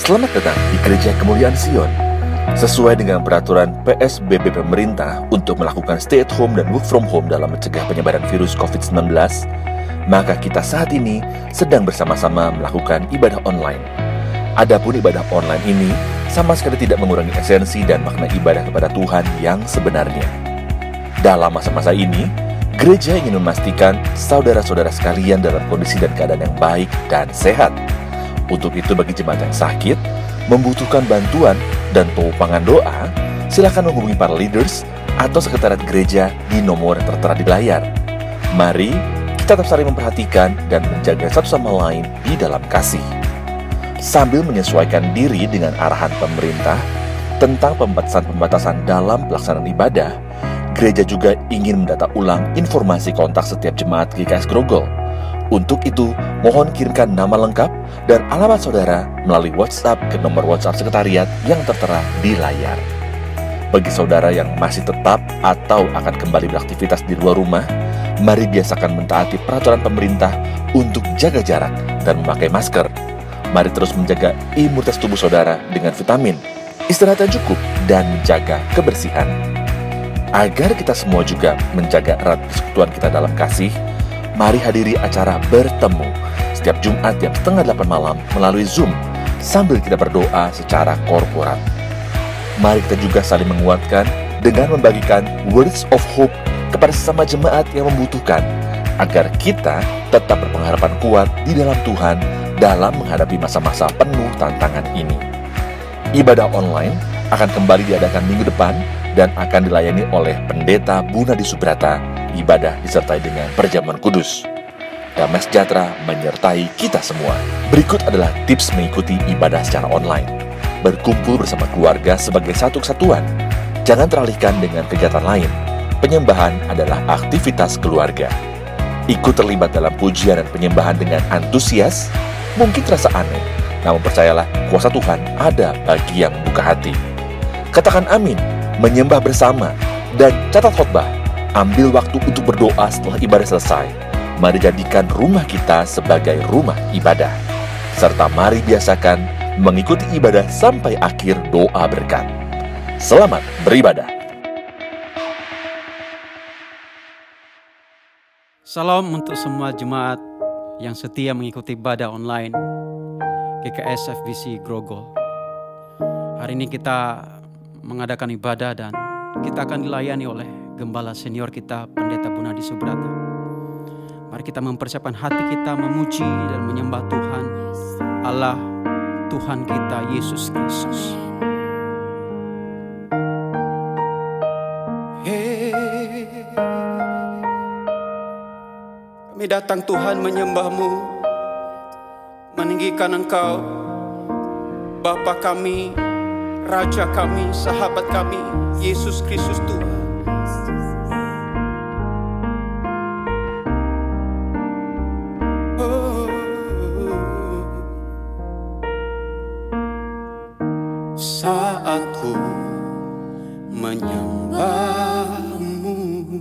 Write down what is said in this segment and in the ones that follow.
Selamat datang di Gereja Kemuliaan Sion. Sesuai dengan peraturan PSBB pemerintah untuk melakukan stay at home dan work from home dalam mencegah penyebaran virus COVID-19, maka kita saat ini sedang bersama-sama melakukan ibadah online. Adapun ibadah online ini sama sekali tidak mengurangi esensi dan makna ibadah kepada Tuhan yang sebenarnya. Dalam masa-masa ini, gereja ingin memastikan saudara-saudara sekalian dalam kondisi dan keadaan yang baik dan sehat. Untuk itu bagi jemaat yang sakit, membutuhkan bantuan dan tumpangan doa, silakan menghubungi para leaders atau sekretariat gereja di nomor yang tertera di layar. Mari kita tetap saling memperhatikan dan menjaga satu sama lain di dalam kasih. Sambil menyesuaikan diri dengan arahan pemerintah tentang pembatasan-pembatasan dalam pelaksanaan ibadah, gereja juga ingin mendata ulang informasi kontak setiap jemaat GKS Grogol. Untuk itu, mohon kirimkan nama lengkap dan alamat saudara melalui WhatsApp ke nomor WhatsApp sekretariat yang tertera di layar. Bagi saudara yang masih tetap atau akan kembali beraktivitas di luar rumah, mari biasakan mentaati peraturan pemerintah untuk jaga jarak dan memakai masker. Mari terus menjaga imunitas tubuh saudara dengan vitamin, istirahat yang cukup, dan menjaga kebersihan. Agar kita semua juga menjaga erat persekutuan kita dalam kasih, mari hadiri acara Bertemu setiap Jumat jam 7:30 malam melalui Zoom sambil kita berdoa secara korporat. Mari kita juga saling menguatkan dengan membagikan words of hope kepada sesama jemaat yang membutuhkan, agar kita tetap berpengharapan kuat di dalam Tuhan dalam menghadapi masa-masa penuh tantangan ini. Ibadah online akan kembali diadakan minggu depan dan akan dilayani oleh Pendeta Bunadi Subrata. Ibadah disertai dengan perjamuan kudus. Damai sejahtera menyertai kita semua. Berikut adalah tips mengikuti ibadah secara online. Berkumpul bersama keluarga sebagai satu kesatuan. Jangan teralihkan dengan kegiatan lain. Penyembahan adalah aktivitas keluarga. Ikut terlibat dalam pujian dan penyembahan dengan antusias. Mungkin terasa aneh, namun percayalah kuasa Tuhan ada bagi yang buka hati. Katakan amin, menyembah bersama, dan catat khotbah. Ambil waktu untuk berdoa setelah ibadah selesai. Mari jadikan rumah kita sebagai rumah ibadah. Serta mari biasakan mengikuti ibadah sampai akhir doa berkat. Selamat beribadah. Salam untuk semua jemaat yang setia mengikuti ibadah online GKS FBC Grogol. Hari ini kita mengadakan ibadah dan kita akan dilayani oleh Gembala senior kita, Pendeta Bunadi Subrata. Mari kita mempersiapkan hati kita memuji dan menyembah Tuhan, Allah, Tuhan kita, Yesus Kristus. Kami datang Tuhan menyembah-Mu, meninggikan Engkau, Bapa kami, Raja kami, sahabat kami, Yesus Kristus Tuhan. Saat ku menyembah-Mu,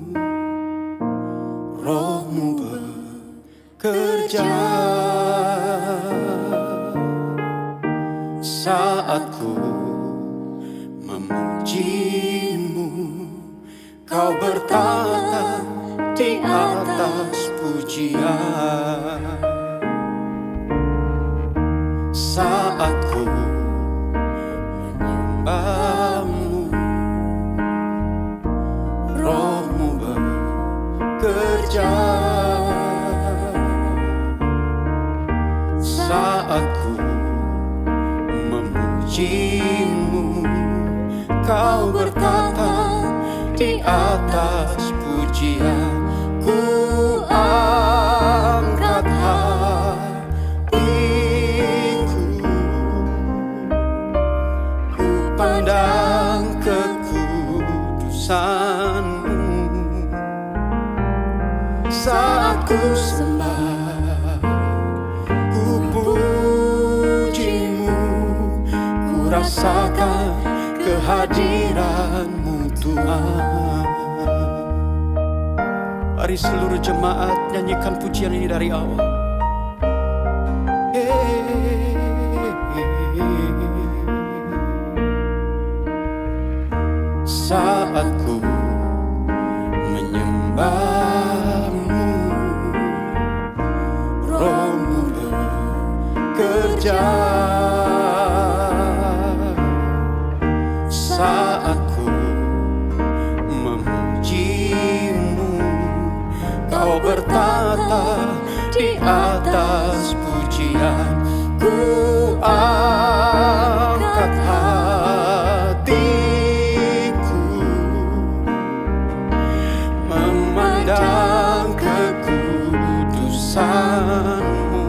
Roh-Mu bekerja. Saat ku memuji-Mu, Kau bertata di atas pujian. Saat ku menyembah-Mu, Roh-Mu bekerja. Saat ku memuji-Mu, Kau bertata di atas pujian. Ku angkat hatiku, ku pandang kekudusan-Mu. Saat ku sembah, ku puji-Mu, ku rasakan kehadiran-Mu Tuhan. Mari seluruh jemaat nyanyikan pujian ini dari awal. wajah saat ku memujimu. Kau bertata di atas pujian. Ku angkat hatiku memandang kekudusanmu.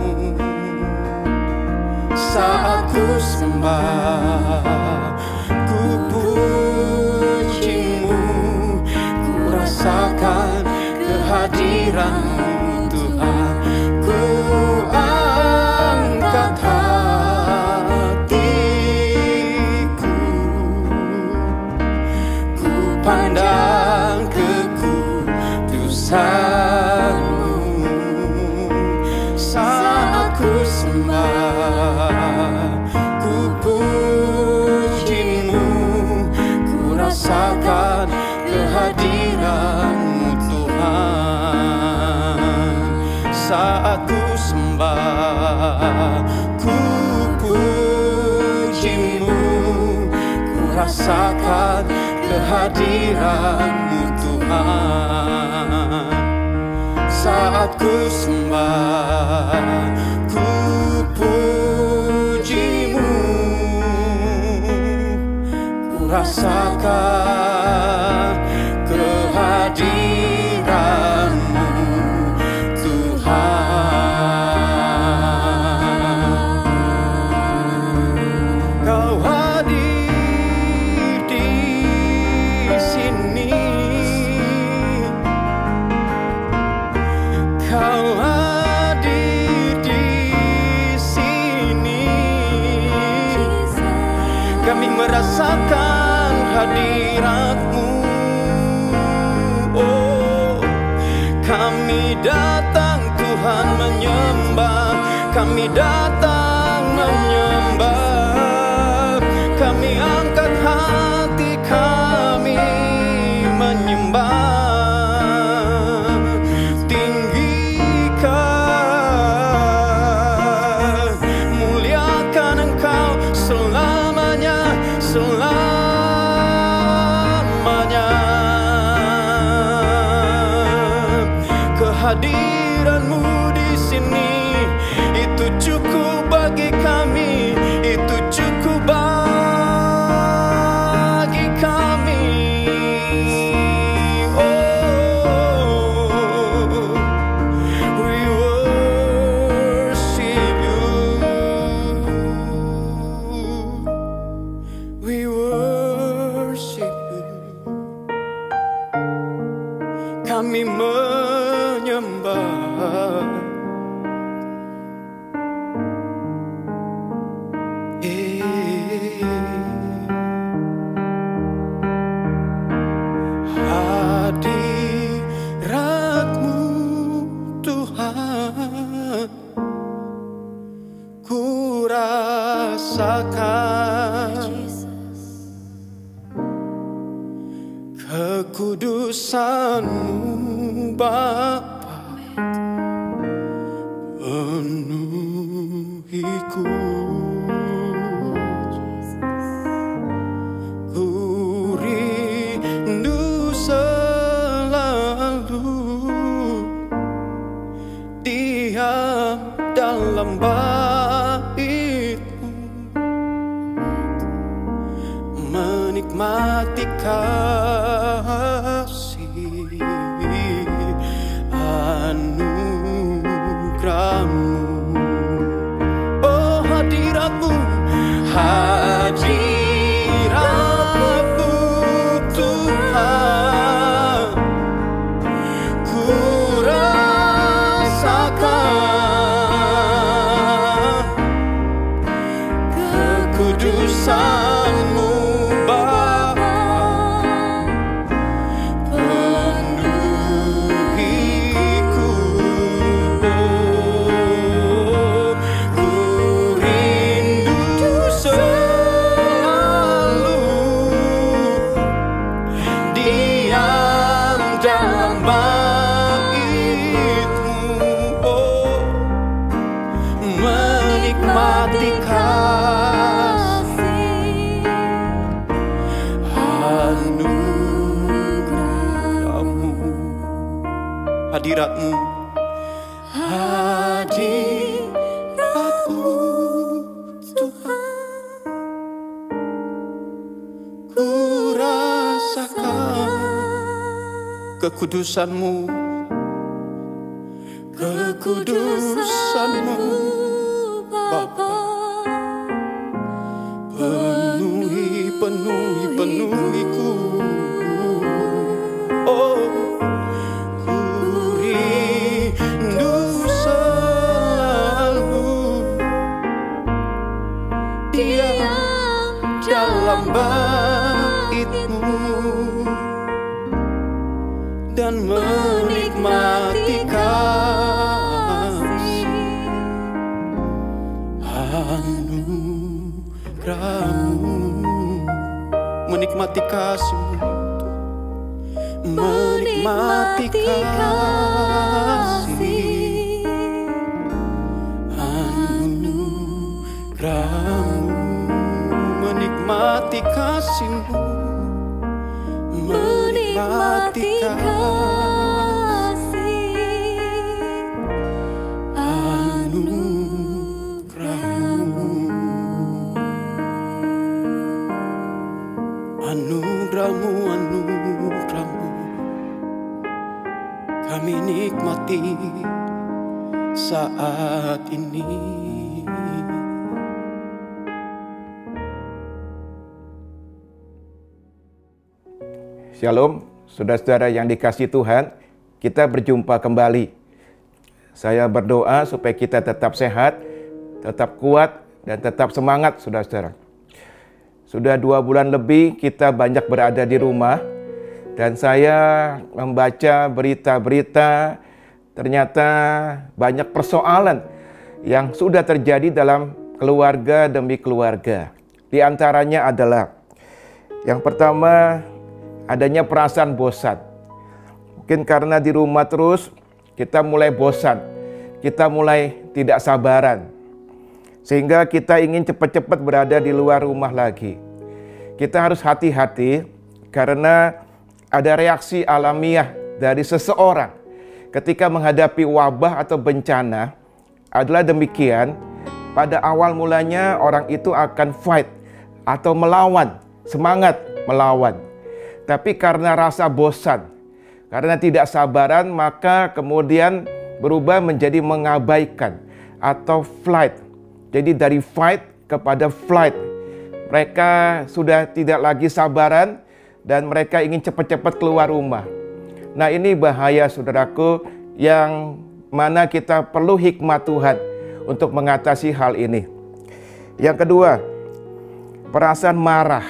Saat ku sembah, ku pujimu, ku rasakan kehadiranmu Tuhan. Ku angkat hatiku, ku pandang kekudusanmu. Saat ku sembah, ku pujimu, ku rasakan kehadiranmu Tuhan. Saat ku sembah, ku pujimu, ku rasakan kehadiranmu Tuhan. Saat ku sembah, ku pujimu, ku rasakan kehadiranmu Tuhan. Kau hadir di sini, Kau hadir di sini. Kami merasakan hadirat-Mu. Oh, kami datang Tuhan menyembah, kami datang menyembah. Kami angkat hati kami menyembah. Kehadiran-Mu di sini itu cukup bagi kami, itu cukup bagi kami. Oh, we worship You, we worship You. Kami menyembah, hadirat-Mu Tuhan, ku rasakan kekudusan-Mu Bapa penuhiku. Ku rindu selalu diam dalam bait-Mu, menikmati kasih anugerah-Mu. Oh, hadirat-Mu, hadirat-Mu Tuhan, ku rasakan kekudusan-Mu Bapa penuhiku. Ku rindu selalu menikmati kasih anugerah-Mu, hadirat-Mu, hadirat-Mu Tuhan. Ku rasakan kekudusan-Mu, kekudusan-Mu Bapa. Penuhi ku, oh, ku rindu selalu diam dalam bait-Mu dan menikmati kasih anugerah-Mu, menikmati kasih-Mu, menikmati kasih anugerah-Mu, menikmati kasih-Mu, menikmati kasih anugerah-Mu. Anugerah-Mu, anugerah-Mu, kami nikmati saat ini. Shalom, saudara-saudara yang dikasihi Tuhan, kita berjumpa kembali. Saya berdoa supaya kita tetap sehat, tetap kuat, dan tetap semangat, saudara-saudara. Sudah 2 bulan lebih kita banyak berada di rumah, dan saya membaca berita-berita, ternyata banyak persoalan yang sudah terjadi dalam keluarga demi keluarga. Di antaranya adalah, yang pertama, adanya perasaan bosan. Mungkin karena di rumah terus, kita mulai bosan, kita mulai tidak sabaran, sehingga kita ingin cepat-cepat berada di luar rumah lagi. Kita harus hati-hati karena ada reaksi alamiah dari seseorang ketika menghadapi wabah atau bencana adalah demikian. Pada awal mulanya orang itu akan fight atau melawan, semangat melawan. Tapi karena rasa bosan, karena tidak sabaran, maka kemudian berubah menjadi mengabaikan atau flight. Jadi dari fight kepada flight. Mereka sudah tidak lagi sabaran dan mereka ingin cepat-cepat keluar rumah. Nah, ini bahaya, saudaraku, yang mana kita perlu hikmat Tuhan untuk mengatasi hal ini. Yang kedua, perasaan marah.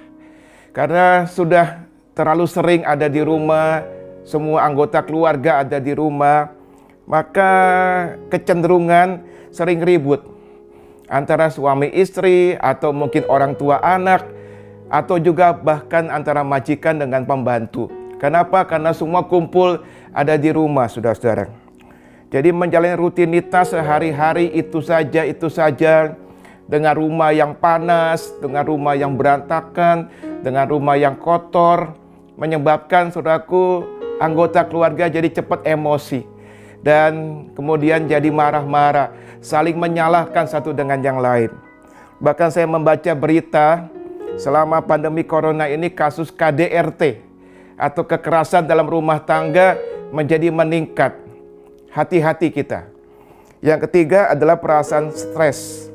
Karena sudah terlalu sering ada di rumah, semua anggota keluarga ada di rumah, maka kecenderungan sering ribut antara suami istri, atau mungkin orang tua anak, atau juga bahkan antara majikan dengan pembantu. Kenapa? Karena semua kumpul ada di rumah, saudara-saudara. Jadi menjalani rutinitas sehari-hari itu saja, dengan rumah yang panas, dengan rumah yang berantakan, dengan rumah yang kotor, menyebabkan, saudaraku, anggota keluarga jadi cepat emosi dan kemudian jadi marah-marah, saling menyalahkan satu dengan yang lain. Bahkan saya membaca berita selama pandemi corona ini, kasus KDRT atau kekerasan dalam rumah tangga menjadi meningkat. Hati-hati kita. Yang ketiga adalah perasaan stres.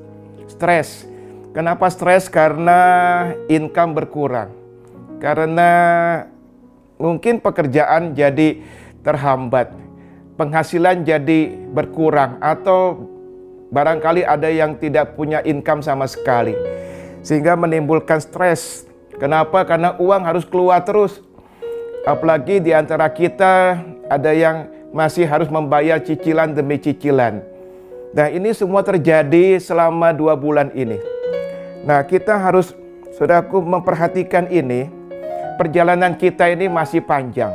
Kenapa stres? Karena income berkurang. Karena mungkin pekerjaan jadi terhambat, penghasilan jadi berkurang, atau barangkali ada yang tidak punya income sama sekali, sehingga menimbulkan stres. Kenapa? Karena uang harus keluar terus. Apalagi di antara kita ada yang masih harus membayar cicilan demi cicilan. Nah, ini semua terjadi selama 2 bulan ini. Nah, kita harus, saudaraku, memperhatikan ini. Perjalanan kita ini masih panjang.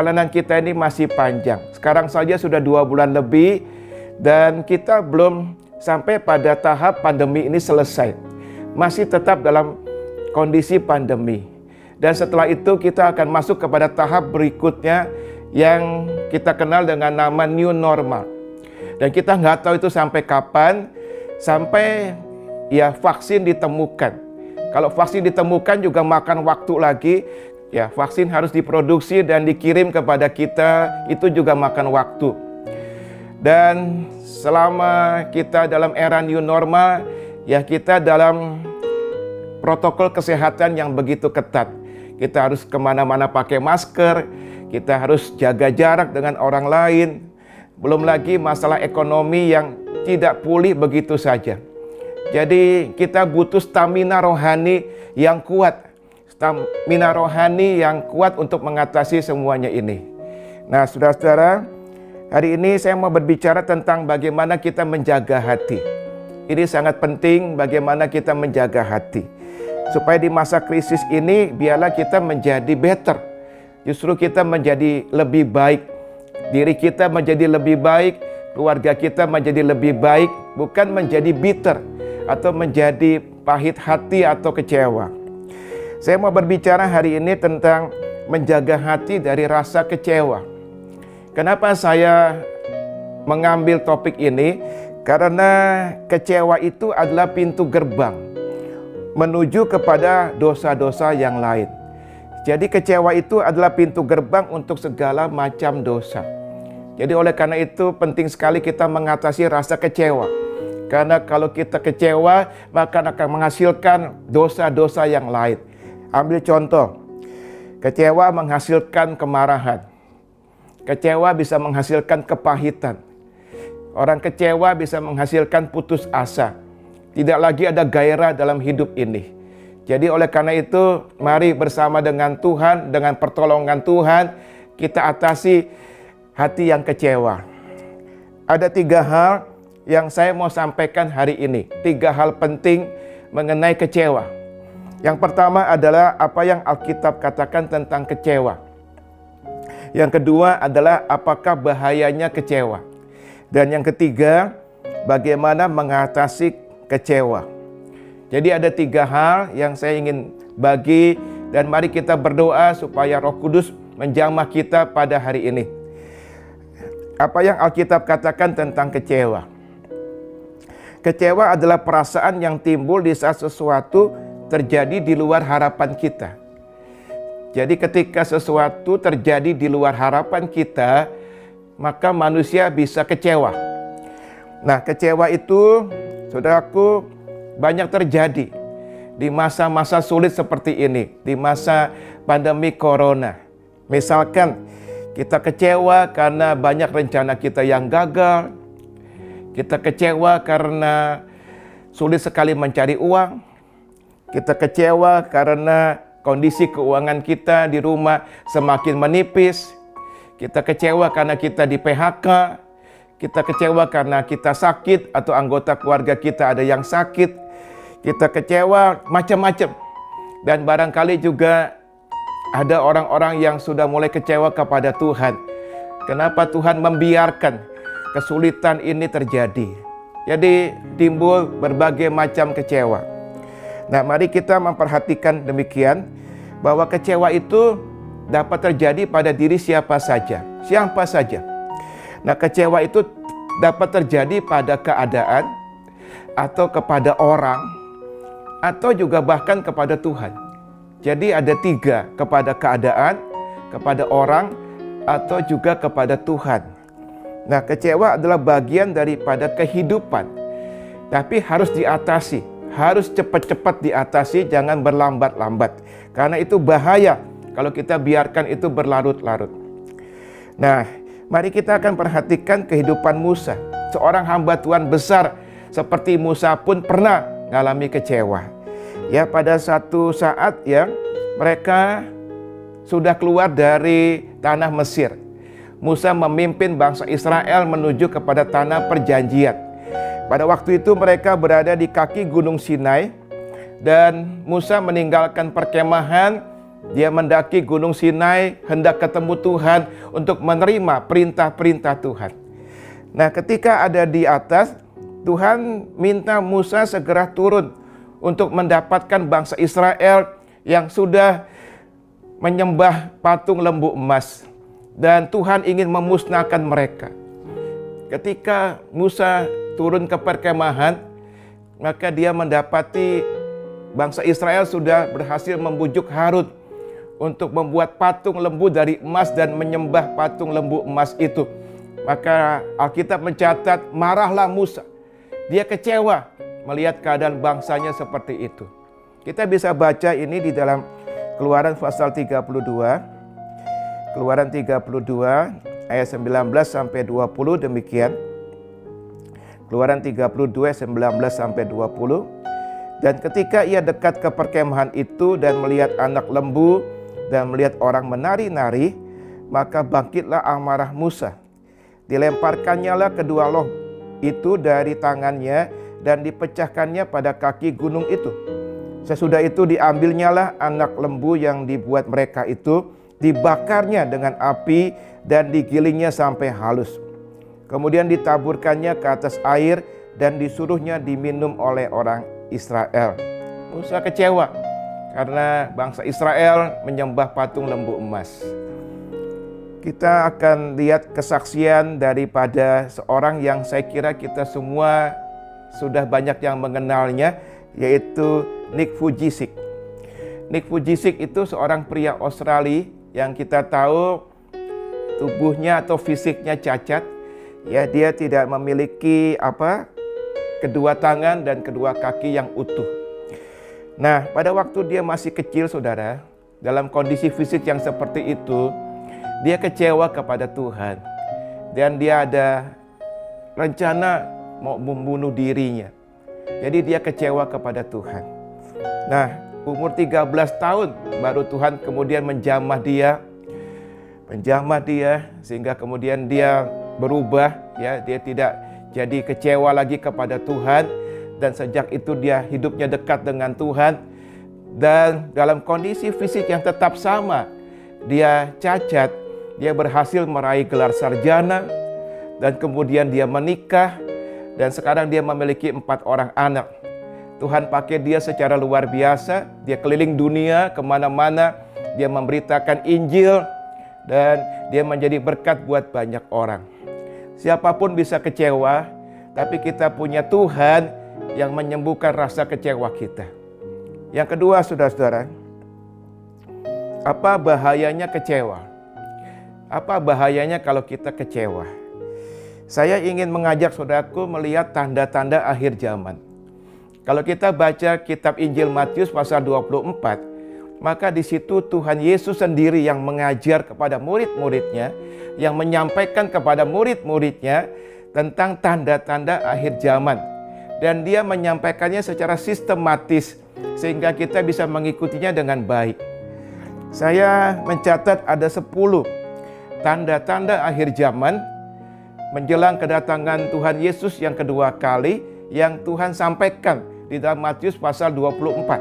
Sekarang saja sudah 2 bulan lebih dan kita belum sampai pada tahap pandemi ini selesai. Masih tetap dalam kondisi pandemi. Dan setelah itu kita akan masuk kepada tahap berikutnya yang kita kenal dengan nama new normal. Dan kita nggak tahu itu sampai kapan, sampai ya vaksin ditemukan. Kalau vaksin ditemukan juga makan waktu lagi. Ya, vaksin harus diproduksi dan dikirim kepada kita, itu juga makan waktu. Dan selama kita dalam era new normal, ya kita dalam protokol kesehatan yang begitu ketat. Kita harus kemana-mana pakai masker, kita harus jaga jarak dengan orang lain. Belum lagi masalah ekonomi yang tidak pulih begitu saja. Jadi kita butuh stamina rohani yang kuat. Stamina rohani yang kuat untuk mengatasi semuanya ini. Nah, saudara-saudara, hari ini saya mau berbicara tentang bagaimana kita menjaga hati. Ini sangat penting bagaimana kita menjaga hati. Supaya di masa krisis ini, biarlah kita menjadi better. Justru kita menjadi lebih baik. Diri kita menjadi lebih baik, keluarga kita menjadi lebih baik, bukan menjadi bitter atau menjadi pahit hati atau kecewa. Saya mau berbicara hari ini tentang menjaga hati dari rasa kecewa. Kenapa saya mengambil topik ini? Karena kecewa itu adalah pintu gerbang menuju kepada dosa-dosa yang lain. Jadi kecewa itu adalah pintu gerbang untuk segala macam dosa. Jadi oleh karena itu penting sekali kita mengatasi rasa kecewa. Karena kalau kita kecewa, maka akan menghasilkan dosa-dosa yang lain. Ambil contoh, kecewa menghasilkan kemarahan. Kecewa bisa menghasilkan kepahitan. Orang kecewa bisa menghasilkan putus asa. Tidak lagi ada gairah dalam hidup ini. Jadi oleh karena itu, mari bersama dengan Tuhan, dengan pertolongan Tuhan, kita atasi hati yang kecewa. Ada 3 hal yang saya mau sampaikan hari ini. 3 hal penting mengenai kecewa. Yang pertama adalah apa yang Alkitab katakan tentang kecewa. Yang kedua adalah apakah bahayanya kecewa. Dan yang ketiga, bagaimana mengatasi kecewa. Jadi ada 3 hal yang saya ingin bagi, dan mari kita berdoa supaya Roh Kudus menjamah kita pada hari ini. Apa yang Alkitab katakan tentang kecewa. Kecewa adalah perasaan yang timbul di saat sesuatu terjadi di luar harapan kita. Jadi ketika sesuatu terjadi di luar harapan kita, maka manusia bisa kecewa. Nah, kecewa itu, saudaraku, banyak terjadi di masa-masa sulit seperti ini, di masa pandemi corona. Misalkan kita kecewa karena banyak rencana kita yang gagal. Kita kecewa karena sulit sekali mencari uang. Kita kecewa karena kondisi keuangan kita di rumah semakin menipis. Kita kecewa karena kita di PHK. Kita kecewa karena kita sakit atau anggota keluarga kita ada yang sakit. Kita kecewa macam-macam. Dan barangkali juga ada orang-orang yang sudah mulai kecewa kepada Tuhan. Kenapa Tuhan membiarkan kesulitan ini terjadi? Jadi timbul berbagai macam kecewa. Nah, mari kita memperhatikan demikian, bahwa kecewa itu dapat terjadi pada diri siapa saja. Siapa saja. Nah, kecewa itu dapat terjadi pada keadaan, atau kepada orang, atau juga bahkan kepada Tuhan. Jadi ada 3, kepada keadaan, kepada orang, atau juga kepada Tuhan. Nah, kecewa adalah bagian daripada kehidupan, tapi harus diatasi. Harus cepat-cepat diatasi, jangan berlambat-lambat. Karena itu bahaya kalau kita biarkan itu berlarut-larut. Nah, mari kita akan perhatikan kehidupan Musa. Seorang hamba Tuhan besar seperti Musa pun pernah mengalami kecewa. Ya, pada satu saat ya, mereka sudah keluar dari tanah Mesir. Musa memimpin bangsa Israel menuju kepada tanah perjanjian. Pada waktu itu mereka berada di kaki Gunung Sinai, dan Musa meninggalkan perkemahan, dia mendaki Gunung Sinai hendak ketemu Tuhan untuk menerima perintah-perintah Tuhan. Nah, ketika ada di atas, Tuhan minta Musa segera turun untuk mendapatkan bangsa Israel yang sudah menyembah patung lembu emas. Dan Tuhan ingin memusnahkan mereka. Ketika Musa turun ke perkemahan, maka dia mendapati bangsa Israel sudah berhasil membujuk Harun untuk membuat patung lembu dari emas dan menyembah patung lembu emas itu. Maka Alkitab mencatat marahlah Musa. Dia kecewa melihat keadaan bangsanya seperti itu. Kita bisa baca ini di dalam Keluaran pasal 32. Keluaran 32 ayat 19 sampai 20 demikian. Keluaran 32 19 sampai 20. Dan ketika ia dekat ke perkemahan itu dan melihat anak lembu dan melihat orang menari-nari, maka bangkitlah amarah Musa. Dilemparkannya lah kedua loh itu dari tangannya dan dipecahkannya pada kaki gunung itu. Sesudah itu diambilnya lah anak lembu yang dibuat mereka itu, dibakarnya dengan api dan digilingnya sampai halus. Kemudian ditaburkannya ke atas air dan disuruhnya diminum oleh orang Israel. Musa kecewa karena bangsa Israel menyembah patung lembu emas. Kita akan lihat kesaksian daripada seorang yang saya kira kita semua sudah banyak yang mengenalnya, yaitu Nick Vujicic. Nick Vujicic itu seorang pria Australia yang kita tahu tubuhnya atau fisiknya cacat. Ya, dia tidak memiliki kedua tangan dan kedua kaki yang utuh. Nah, pada waktu dia masih kecil, saudara, dalam kondisi fisik yang seperti itu, dia kecewa kepada Tuhan. Dan dia ada rencana mau membunuh dirinya. Jadi dia kecewa kepada Tuhan. Nah, umur 13 tahun baru Tuhan kemudian menjamah dia sehingga kemudian dia berubah, ya, dia tidak jadi kecewa lagi kepada Tuhan, dan sejak itu dia hidupnya dekat dengan Tuhan. Dan dalam kondisi fisik yang tetap sama, dia cacat, dia berhasil meraih gelar sarjana, dan kemudian dia menikah, dan sekarang dia memiliki 4 orang anak. Tuhan pakai dia secara luar biasa. Dia keliling dunia kemana-mana. Dia memberitakan Injil. Dan dia menjadi berkat buat banyak orang. Siapapun bisa kecewa. Tapi kita punya Tuhan yang menyembuhkan rasa kecewa kita. Yang kedua, saudara-saudara, apa bahayanya kecewa? Apa bahayanya kalau kita kecewa? Saya ingin mengajak saudaraku melihat tanda-tanda akhir zaman. Kalau kita baca kitab Injil Matius pasal 24, maka di situ Tuhan Yesus sendiri yang mengajar kepada murid-muridnya, yang menyampaikan kepada murid-muridnya tentang tanda-tanda akhir zaman. Dan dia menyampaikannya secara sistematis sehingga kita bisa mengikutinya dengan baik. Saya mencatat ada 10 tanda-tanda akhir zaman menjelang kedatangan Tuhan Yesus yang kedua kali yang Tuhan sampaikan di dalam Matius pasal 24.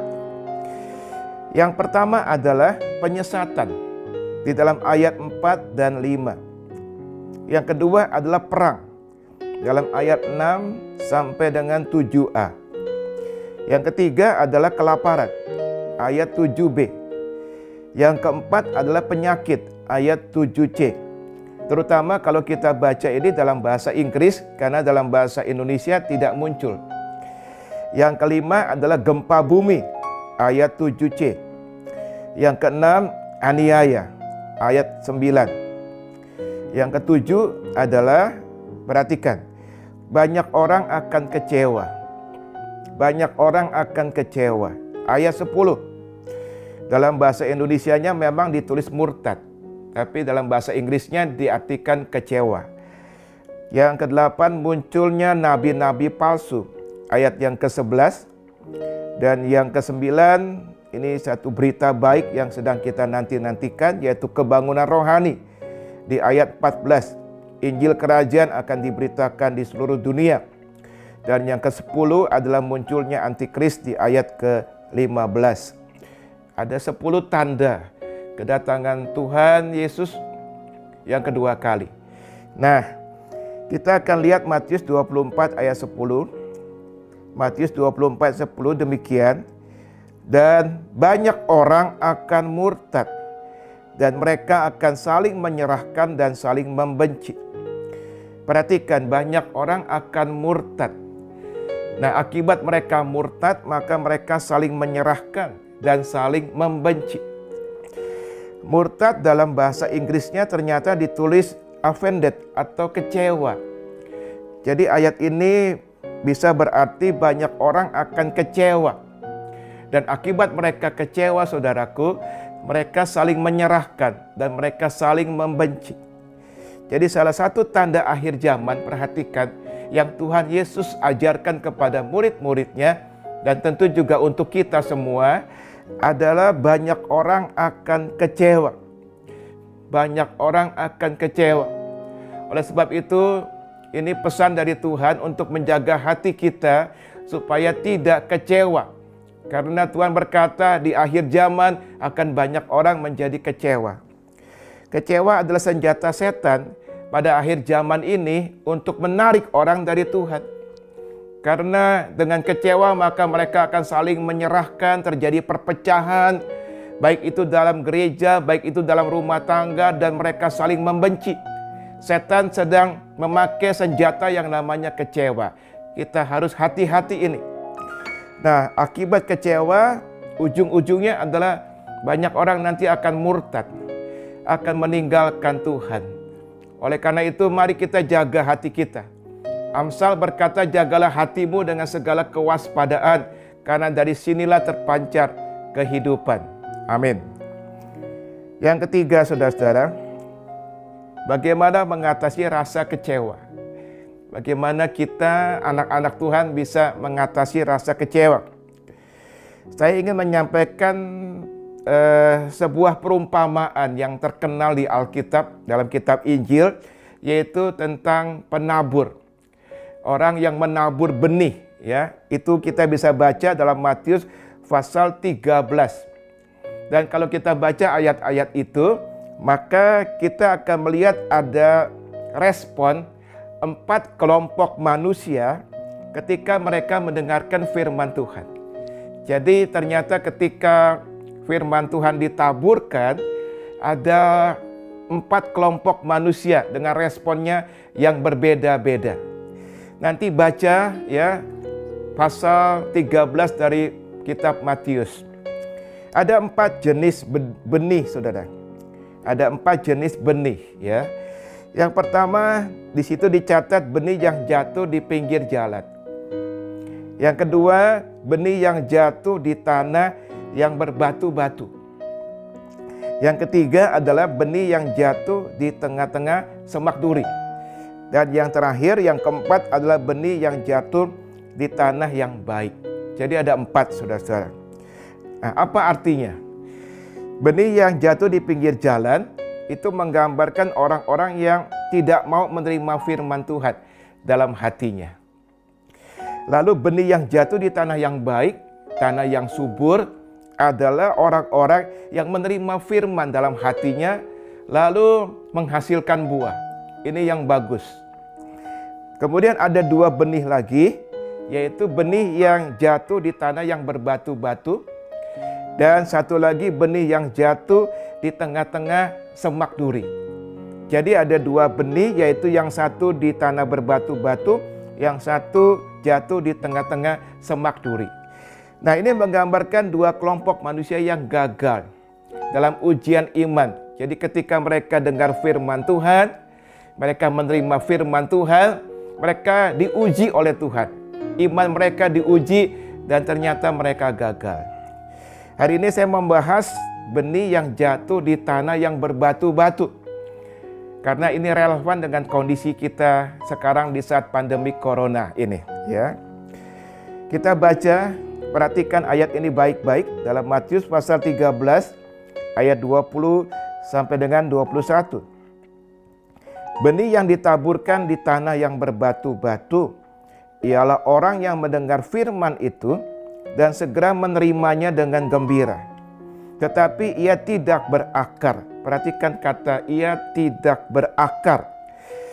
Yang pertama adalah penyesatan di dalam ayat 4 dan 5. Yang kedua adalah perang dalam ayat 6 sampai dengan 7a. Yang ketiga adalah kelaparan ayat 7b. Yang keempat adalah penyakit ayat 7c. Terutama kalau kita baca ini dalam bahasa Inggris, karena dalam bahasa Indonesia tidak muncul. Yang kelima adalah gempa bumi ayat 7c. Yang keenam aniaya ayat 9. Yang ketujuh adalah, perhatikan, banyak orang akan kecewa. Banyak orang akan kecewa. Ayat 10. Dalam bahasa Indonesianya memang ditulis murtad, tapi dalam bahasa Inggrisnya diartikan kecewa. Yang ke-8 munculnya nabi-nabi palsu. Ayat yang ke-11. Dan yang ke-9, ini satu berita baik yang sedang kita nanti-nantikan, yaitu kebangunan rohani. Di ayat 14, Injil kerajaan akan diberitakan di seluruh dunia. Dan yang ke-10 adalah munculnya antikris di ayat ke-15. Ada 10 tanda kedatangan Tuhan Yesus yang kedua kali. Nah, Kita akan lihat Matius 24 ayat 10. Matius 24 10 demikian. Dan banyak orang akan murtad, dan mereka akan saling menyerahkan dan saling membenci. Perhatikan, banyak orang akan murtad. Nah, akibat mereka murtad, maka mereka saling menyerahkan dan saling membenci. Murtad dalam bahasa Inggrisnya ternyata ditulis offended atau kecewa. Jadi ayat ini bisa berarti banyak orang akan kecewa. Dan akibat mereka kecewa, saudaraku, mereka saling menyerahkan dan mereka saling membenci. Jadi salah satu tanda akhir zaman, perhatikan, yang Tuhan Yesus ajarkan kepada murid-muridnya dan tentu juga untuk kita semua adalah banyak orang akan kecewa. Banyak orang akan kecewa. Oleh sebab itu, ini pesan dari Tuhan untuk menjaga hati kita supaya tidak kecewa. Karena Tuhan berkata di akhir zaman akan banyak orang menjadi kecewa. Kecewa adalah senjata setan pada akhir zaman ini untuk menarik orang dari Tuhan. Karena dengan kecewa maka mereka akan saling menyerahkan, terjadi perpecahan, baik itu dalam gereja, baik itu dalam rumah tangga, dan mereka saling membenci. Setan sedang memakai senjata yang namanya kecewa. Kita harus hati-hati ini. Nah, akibat kecewa, ujung-ujungnya adalah banyak orang nanti akan murtad, akan meninggalkan Tuhan. Oleh karena itu, mari kita jaga hati kita. Amsal berkata, jagalah hatimu dengan segala kewaspadaan, karena dari sinilah terpancar kehidupan. Amin. Yang ketiga, saudara-saudara, bagaimana mengatasi rasa kecewa? Bagaimana kita anak-anak Tuhan bisa mengatasi rasa kecewa? Saya ingin menyampaikan sebuah perumpamaan yang terkenal di Alkitab, dalam kitab Injil, yaitu tentang penabur. Orang yang menabur benih, ya, itu kita bisa baca dalam Matius pasal 13. Dan kalau kita baca ayat-ayat itu, maka kita akan melihat ada respon 4 kelompok manusia ketika mereka mendengarkan firman Tuhan. Jadi ternyata ketika firman Tuhan ditaburkan, ada 4 kelompok manusia dengan responnya yang berbeda-beda. Nanti baca ya pasal 13 dari kitab Matius. Ada 4 jenis benih, saudara. Ada 4 jenis benih, ya. Yang pertama, di situ dicatat benih yang jatuh di pinggir jalan. Yang kedua, benih yang jatuh di tanah yang berbatu-batu. Yang ketiga adalah benih yang jatuh di tengah-tengah semak duri. Dan yang terakhir, yang keempat adalah benih yang jatuh di tanah yang baik. Jadi ada 4, saudara-saudara. Nah, apa artinya? Benih yang jatuh di pinggir jalan itu menggambarkan orang-orang yang tidak mau menerima firman Tuhan dalam hatinya. Lalu benih yang jatuh di tanah yang baik, tanah yang subur, adalah orang-orang yang menerima firman dalam hatinya, lalu menghasilkan buah. Ini yang bagus. Kemudian ada 2 benih lagi, yaitu benih yang jatuh di tanah yang berbatu-batu, dan satu lagi benih yang jatuh di tengah-tengah semak duri. Jadi ada 2 benih, yaitu yang satu di tanah berbatu-batu, yang satu jatuh di tengah-tengah semak duri. Nah, ini menggambarkan 2 kelompok manusia yang gagal dalam ujian iman. Jadi ketika mereka dengar firman Tuhan, mereka menerima firman Tuhan, mereka diuji oleh Tuhan. Iman mereka diuji dan ternyata mereka gagal. Hari ini saya membahas benih yang jatuh di tanah yang berbatu-batu. Karena ini relevan dengan kondisi kita sekarang di saat pandemi corona ini, ya. Kita baca, perhatikan ayat ini baik-baik dalam Matius pasal 13 ayat 20 sampai dengan 21. Benih yang ditaburkan di tanah yang berbatu-batu ialah orang yang mendengar firman itu dan segera menerimanya dengan gembira. Tetapi ia tidak berakar. Perhatikan kata ia tidak berakar.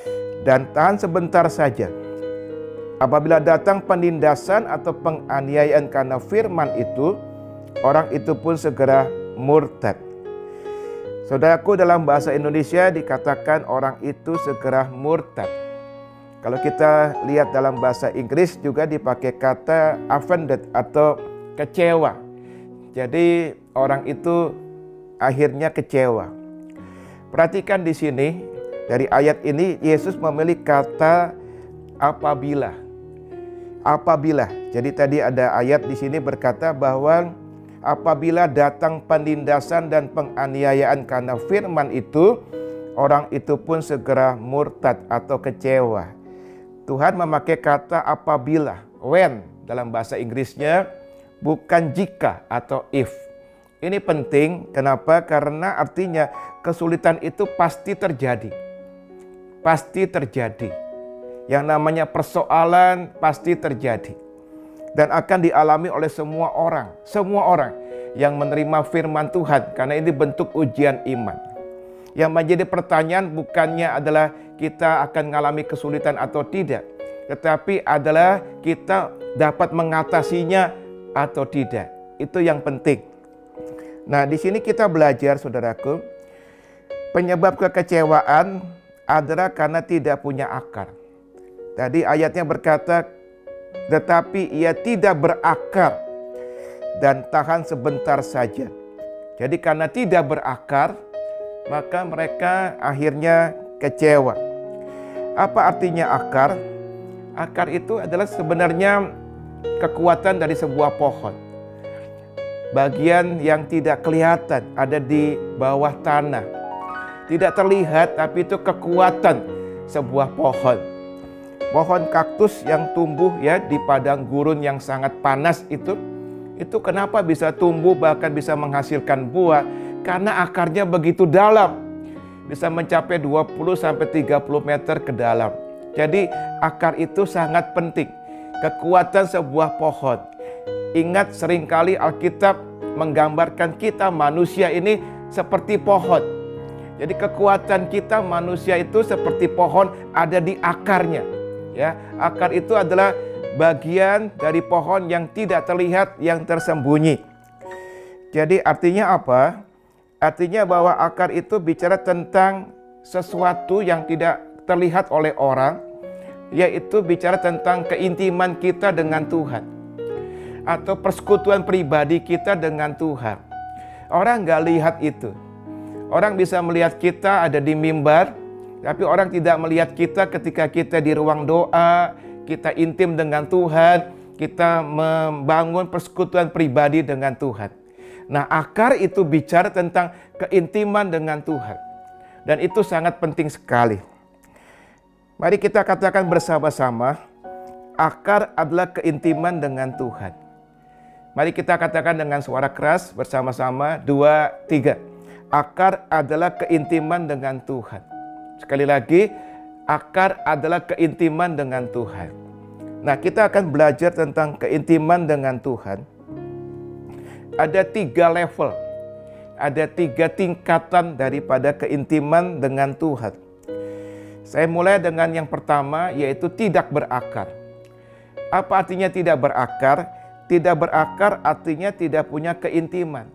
dan tahan sebentar saja. Apabila datang penindasan atau penganiayaan karena firman itu, orang itu pun segera murtad. Saudaraku, dalam bahasa Indonesia dikatakan orang itu segera murtad. Kalau kita lihat dalam bahasa Inggris juga dipakai kata offended atau kecewa. Jadi orang itu akhirnya kecewa. Perhatikan di sini, dari ayat ini Yesus memilih kata apabila. Apabila. Jadi tadi ada ayat di sini berkata bahwa apabila datang penindasan dan penganiayaan karena firman itu, orang itu pun segera murtad atau kecewa. Tuhan memakai kata apabila, when dalam bahasa Inggrisnya, bukan jika atau if. Ini penting, kenapa? Karena artinya kesulitan itu pasti terjadi. Pasti terjadi. Yang namanya persoalan pasti terjadi. Dan akan dialami oleh semua orang. Semua orang yang menerima firman Tuhan. Karena ini bentuk ujian iman. Yang menjadi pertanyaan bukannya adalah kita akan mengalami kesulitan atau tidak. Tetapi adalah kita dapat mengatasinya atau tidak. Itu yang penting. Nah, di sini kita belajar, saudaraku, penyebab kekecewaan adalah karena tidak punya akar. Tadi ayatnya berkata, tetapi ia tidak berakar dan tahan sebentar saja. Jadi karena tidak berakar, maka mereka akhirnya kecewa. Apa artinya akar? Akar itu adalah sebenarnya kekuatan dari sebuah pohon. Bagian yang tidak kelihatan ada di bawah tanah. Tidak terlihat, tapi itu kekuatan sebuah pohon. Pohon kaktus yang tumbuh ya di padang gurun yang sangat panas itu kenapa bisa tumbuh bahkan bisa menghasilkan buah? Karena akarnya begitu dalam. Bisa mencapai 20 sampai 30 meter ke dalam. Jadi akar itu sangat penting. Kekuatan sebuah pohon. Ingat, seringkali Alkitab menggambarkan kita manusia ini seperti pohon. Jadi kekuatan kita manusia itu seperti pohon, ada di akarnya. Ya, akar itu adalah bagian dari pohon yang tidak terlihat, yang tersembunyi. Jadi artinya apa? Artinya bahwa akar itu bicara tentang sesuatu yang tidak terlihat oleh orang, yaitu bicara tentang keintiman kita dengan Tuhan. Atau persekutuan pribadi kita dengan Tuhan. Orang nggak lihat itu. Orang bisa melihat kita ada di mimbar, tapi orang tidak melihat kita ketika kita di ruang doa, kita intim dengan Tuhan, kita membangun persekutuan pribadi dengan Tuhan. Nah, akar itu bicara tentang keintiman dengan Tuhan. Dan itu sangat penting sekali. Mari kita katakan bersama-sama, akar adalah keintiman dengan Tuhan. Mari kita katakan dengan suara keras bersama-sama, 2, 3. Akar adalah keintiman dengan Tuhan. Sekali lagi, akar adalah keintiman dengan Tuhan. Nah, kita akan belajar tentang keintiman dengan Tuhan. Ada 3 level, ada 3 tingkatan daripada keintiman dengan Tuhan. Saya mulai dengan yang pertama, yaitu tidak berakar. Apa artinya tidak berakar? Tidak berakar artinya tidak punya keintiman.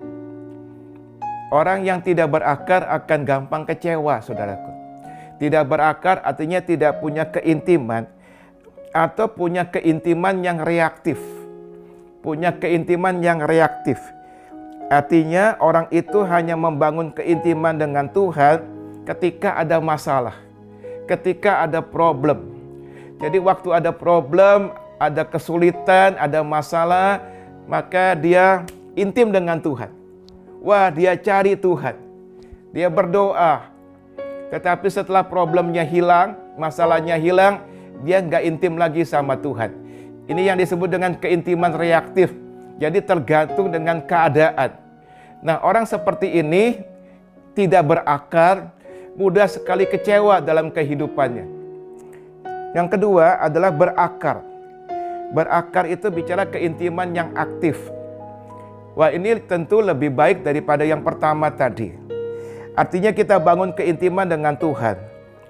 Orang yang tidak berakar akan gampang kecewa, saudaraku. Tidak berakar artinya tidak punya keintiman atau punya keintiman yang reaktif. Punya keintiman yang reaktif. Artinya orang itu hanya membangun keintiman dengan Tuhan ketika ada masalah, ketika ada problem. Jadi waktu ada problem, ada kesulitan, ada masalah, maka dia intim dengan Tuhan. Wah, dia cari Tuhan. Dia berdoa. Tetapi setelah problemnya hilang, masalahnya hilang, dia nggak intim lagi sama Tuhan. Ini yang disebut dengan keintiman reaktif. Jadi tergantung dengan keadaan. Nah, orang seperti ini tidak berakar, mudah sekali kecewa dalam kehidupannya. Yang kedua adalah berakar. Berakar itu bicara keintiman yang aktif. Wah, ini tentu lebih baik daripada yang pertama tadi. Artinya kita bangun keintiman dengan Tuhan.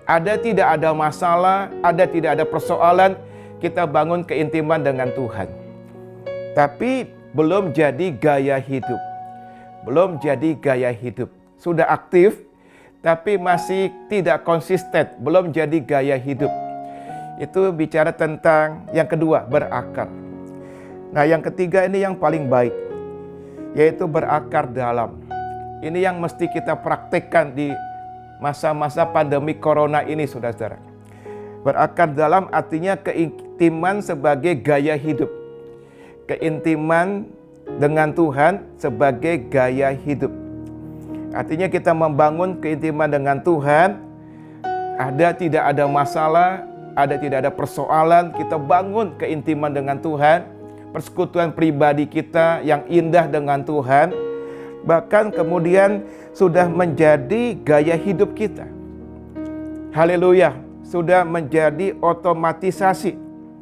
Ada tidak ada masalah, ada tidak ada persoalan, kita bangun keintiman dengan Tuhan. Tapi belum jadi gaya hidup. Belum jadi gaya hidup. Sudah aktif, tapi masih tidak konsisten. Belum jadi gaya hidup. Itu bicara tentang yang kedua, berakar. Nah, yang ketiga ini yang paling baik, yaitu berakar dalam. Ini yang mesti kita praktekkan di masa-masa pandemi corona ini, saudara-saudara. Berakar dalam artinya keintiman sebagai gaya hidup. Keintiman dengan Tuhan sebagai gaya hidup. Artinya kita membangun keintiman dengan Tuhan. Ada tidak ada masalah, ada tidak ada persoalan, kita bangun keintiman dengan Tuhan. Persekutuan pribadi kita yang indah dengan Tuhan. Bahkan kemudian sudah menjadi gaya hidup kita. Haleluya, sudah menjadi otomatisasi.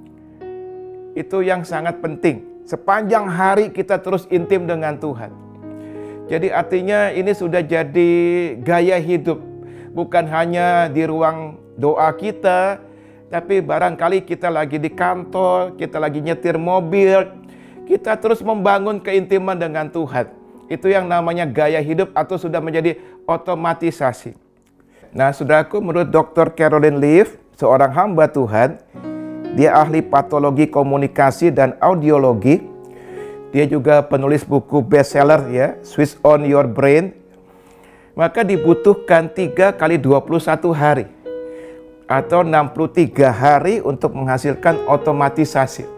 Itu yang sangat penting. Sepanjang hari kita terus intim dengan Tuhan. Jadi artinya ini sudah jadi gaya hidup. Bukan hanya di ruang doa kita, tapi barangkali kita lagi di kantor, kita lagi nyetir mobil, kita terus membangun keintiman dengan Tuhan. Itu yang namanya gaya hidup atau sudah menjadi otomatisasi. Nah, saudaraku, menurut Dr. Caroline Leaf, seorang hamba Tuhan, dia ahli patologi komunikasi dan audiologi. Dia juga penulis buku bestseller ya, Switch on Your Brain. Maka dibutuhkan 3 kali 21 hari atau 63 hari untuk menghasilkan otomatisasi.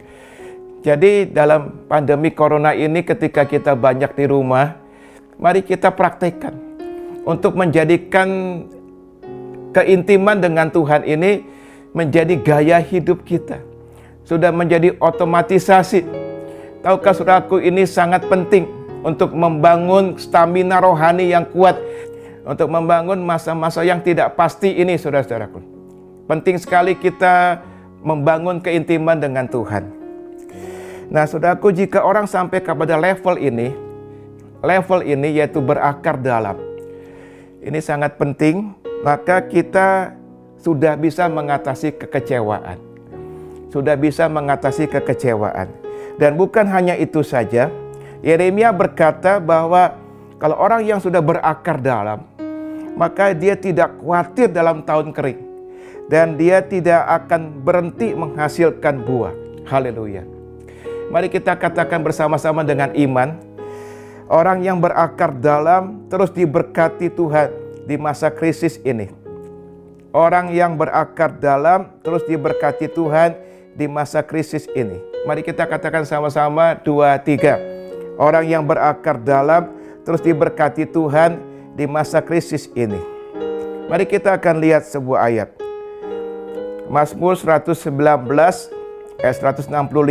Jadi dalam pandemi corona ini ketika kita banyak di rumah, mari kita praktekkan untuk menjadikan keintiman dengan Tuhan ini menjadi gaya hidup kita. Sudah menjadi otomatisasi. Tahukah saudaraku, ini sangat penting untuk membangun stamina rohani yang kuat. Untuk membangun masa-masa yang tidak pasti ini, saudara-saudaraku. Penting sekali kita membangun keintiman dengan Tuhan. Nah, saudaraku, jika orang sampai kepada level ini yaitu berakar dalam. Ini sangat penting, maka kita sudah bisa mengatasi kekecewaan. Sudah bisa mengatasi kekecewaan. Dan bukan hanya itu saja, Yeremia berkata bahwa kalau orang yang sudah berakar dalam, maka dia tidak khawatir dalam tahun kering. Dan dia tidak akan berhenti menghasilkan buah. Haleluya. Mari kita katakan bersama-sama dengan iman. Orang yang berakar dalam terus diberkati Tuhan di masa krisis ini. Orang yang berakar dalam terus diberkati Tuhan di masa krisis ini. Mari kita katakan sama-sama 2, 3. Orang yang berakar dalam terus diberkati Tuhan di masa krisis ini. Mari kita akan lihat sebuah ayat. Mazmur 119 ayat 165.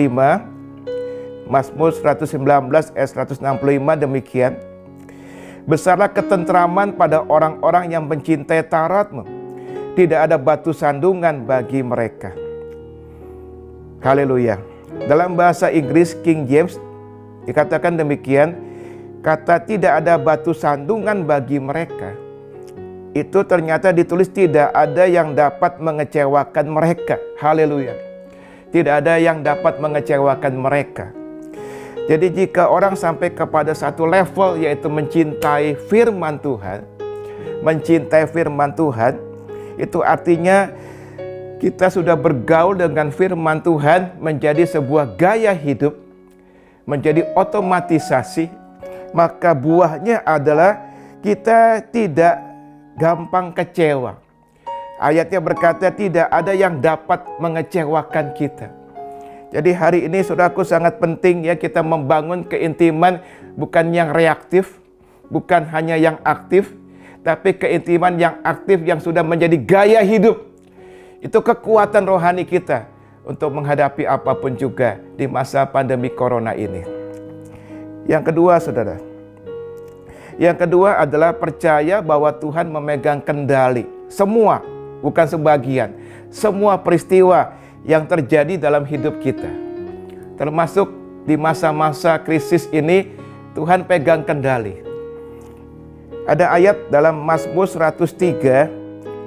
Mazmur 119 ayat 165 demikian. Besarlah ketentraman pada orang-orang yang mencintai Taurat-Mu. Tidak ada batu sandungan bagi mereka. Haleluya. Dalam bahasa Inggris King James dikatakan demikian, kata tidak ada batu sandungan bagi mereka. Itu ternyata ditulis tidak ada yang dapat mengecewakan mereka. Haleluya. Tidak ada yang dapat mengecewakan mereka. Jadi jika orang sampai kepada satu level yaitu mencintai firman Tuhan, mencintai firman Tuhan, itu artinya kita sudah bergaul dengan firman Tuhan menjadi sebuah gaya hidup, menjadi otomatisasi, maka buahnya adalah kita tidak gampang kecewa. Ayatnya berkata tidak ada yang dapat mengecewakan kita. Jadi hari ini saudaraku sangat penting ya kita membangun keintiman bukan yang reaktif, bukan hanya yang aktif, tapi keintiman yang aktif yang sudah menjadi gaya hidup. Itu kekuatan rohani kita untuk menghadapi apapun juga di masa pandemi corona ini. Yang kedua, saudara. Yang kedua adalah percaya bahwa Tuhan memegang kendali. Semua, bukan sebagian. Semua peristiwa yang terjadi dalam hidup kita. Termasuk di masa-masa krisis ini, Tuhan pegang kendali. Ada ayat dalam Mazmur 103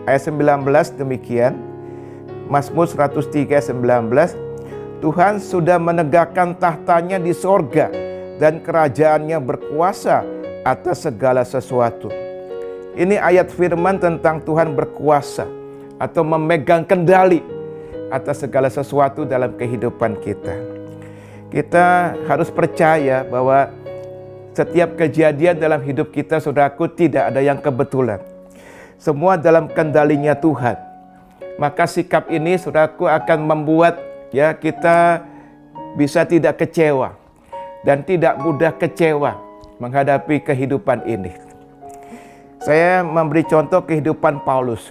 ayat 19 demikian. Mazmur 103 ayat 19. Tuhan sudah menegakkan tahtanya di sorga dan kerajaannya berkuasa atas segala sesuatu. Ini ayat firman tentang Tuhan berkuasa atau memegang kendali atas segala sesuatu dalam kehidupan kita. Kita harus percaya bahwa setiap kejadian dalam hidup kita, saudaraku, tidak ada yang kebetulan. Semua dalam kendalinya Tuhan. Maka sikap ini, saudaraku, akan membuat kita bisa tidak kecewa dan tidak mudah kecewa menghadapi kehidupan ini. Saya memberi contoh kehidupan Paulus.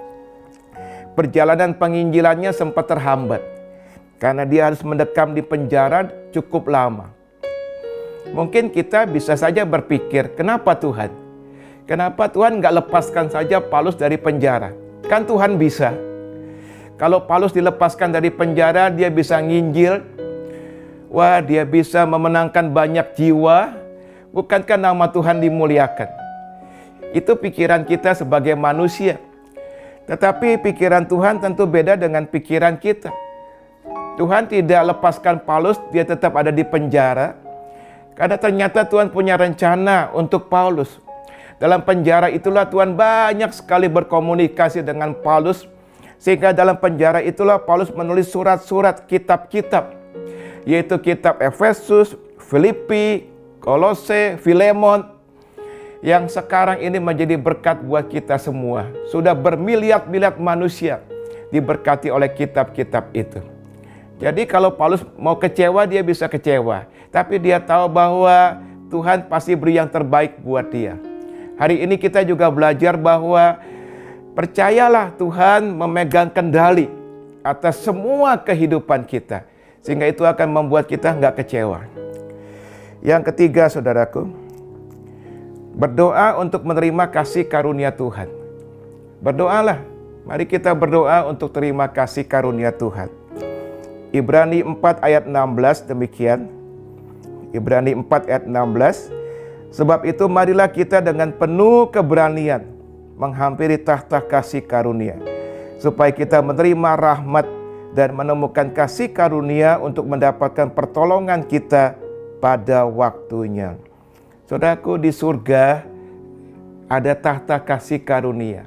Perjalanan penginjilannya sempat terhambat karena dia harus mendekam di penjara cukup lama. Mungkin kita bisa saja berpikir, kenapa Tuhan? Kenapa Tuhan nggak lepaskan saja Paulus dari penjara? Kan Tuhan bisa. Kalau Paulus dilepaskan dari penjara, dia bisa nginjil. Wah, dia bisa memenangkan banyak jiwa. Bukankah nama Tuhan dimuliakan? Itu pikiran kita sebagai manusia. Tetapi pikiran Tuhan tentu beda dengan pikiran kita. Tuhan tidak lepaskan Paulus, dia tetap ada di penjara. Karena ternyata Tuhan punya rencana untuk Paulus. Dalam penjara itulah Tuhan banyak sekali berkomunikasi dengan Paulus. Sehingga dalam penjara itulah Paulus menulis surat-surat, kitab-kitab. Yaitu kitab Efesus, Filipi, Kolose, Filemon. Yang sekarang ini menjadi berkat buat kita semua. Sudah bermiliar-miliar manusia diberkati oleh kitab-kitab itu. Jadi kalau Paulus mau kecewa, dia bisa kecewa. Tapi dia tahu bahwa Tuhan pasti beri yang terbaik buat dia. Hari ini kita juga belajar bahwa percayalah Tuhan memegang kendali atas semua kehidupan kita. Sehingga itu akan membuat kita nggak kecewa. Yang ketiga, saudaraku, berdoa untuk menerima kasih karunia Tuhan. Berdoalah. Mari kita berdoa untuk terima kasih karunia Tuhan. Ibrani 4 ayat 16 demikian. Ibrani 4 ayat 16. Sebab itu marilah kita dengan penuh keberanian menghampiri tahta kasih karunia, supaya kita menerima rahmat dan menemukan kasih karunia untuk mendapatkan pertolongan kita pada waktunya. Saudaraku, di surga ada tahta kasih karunia.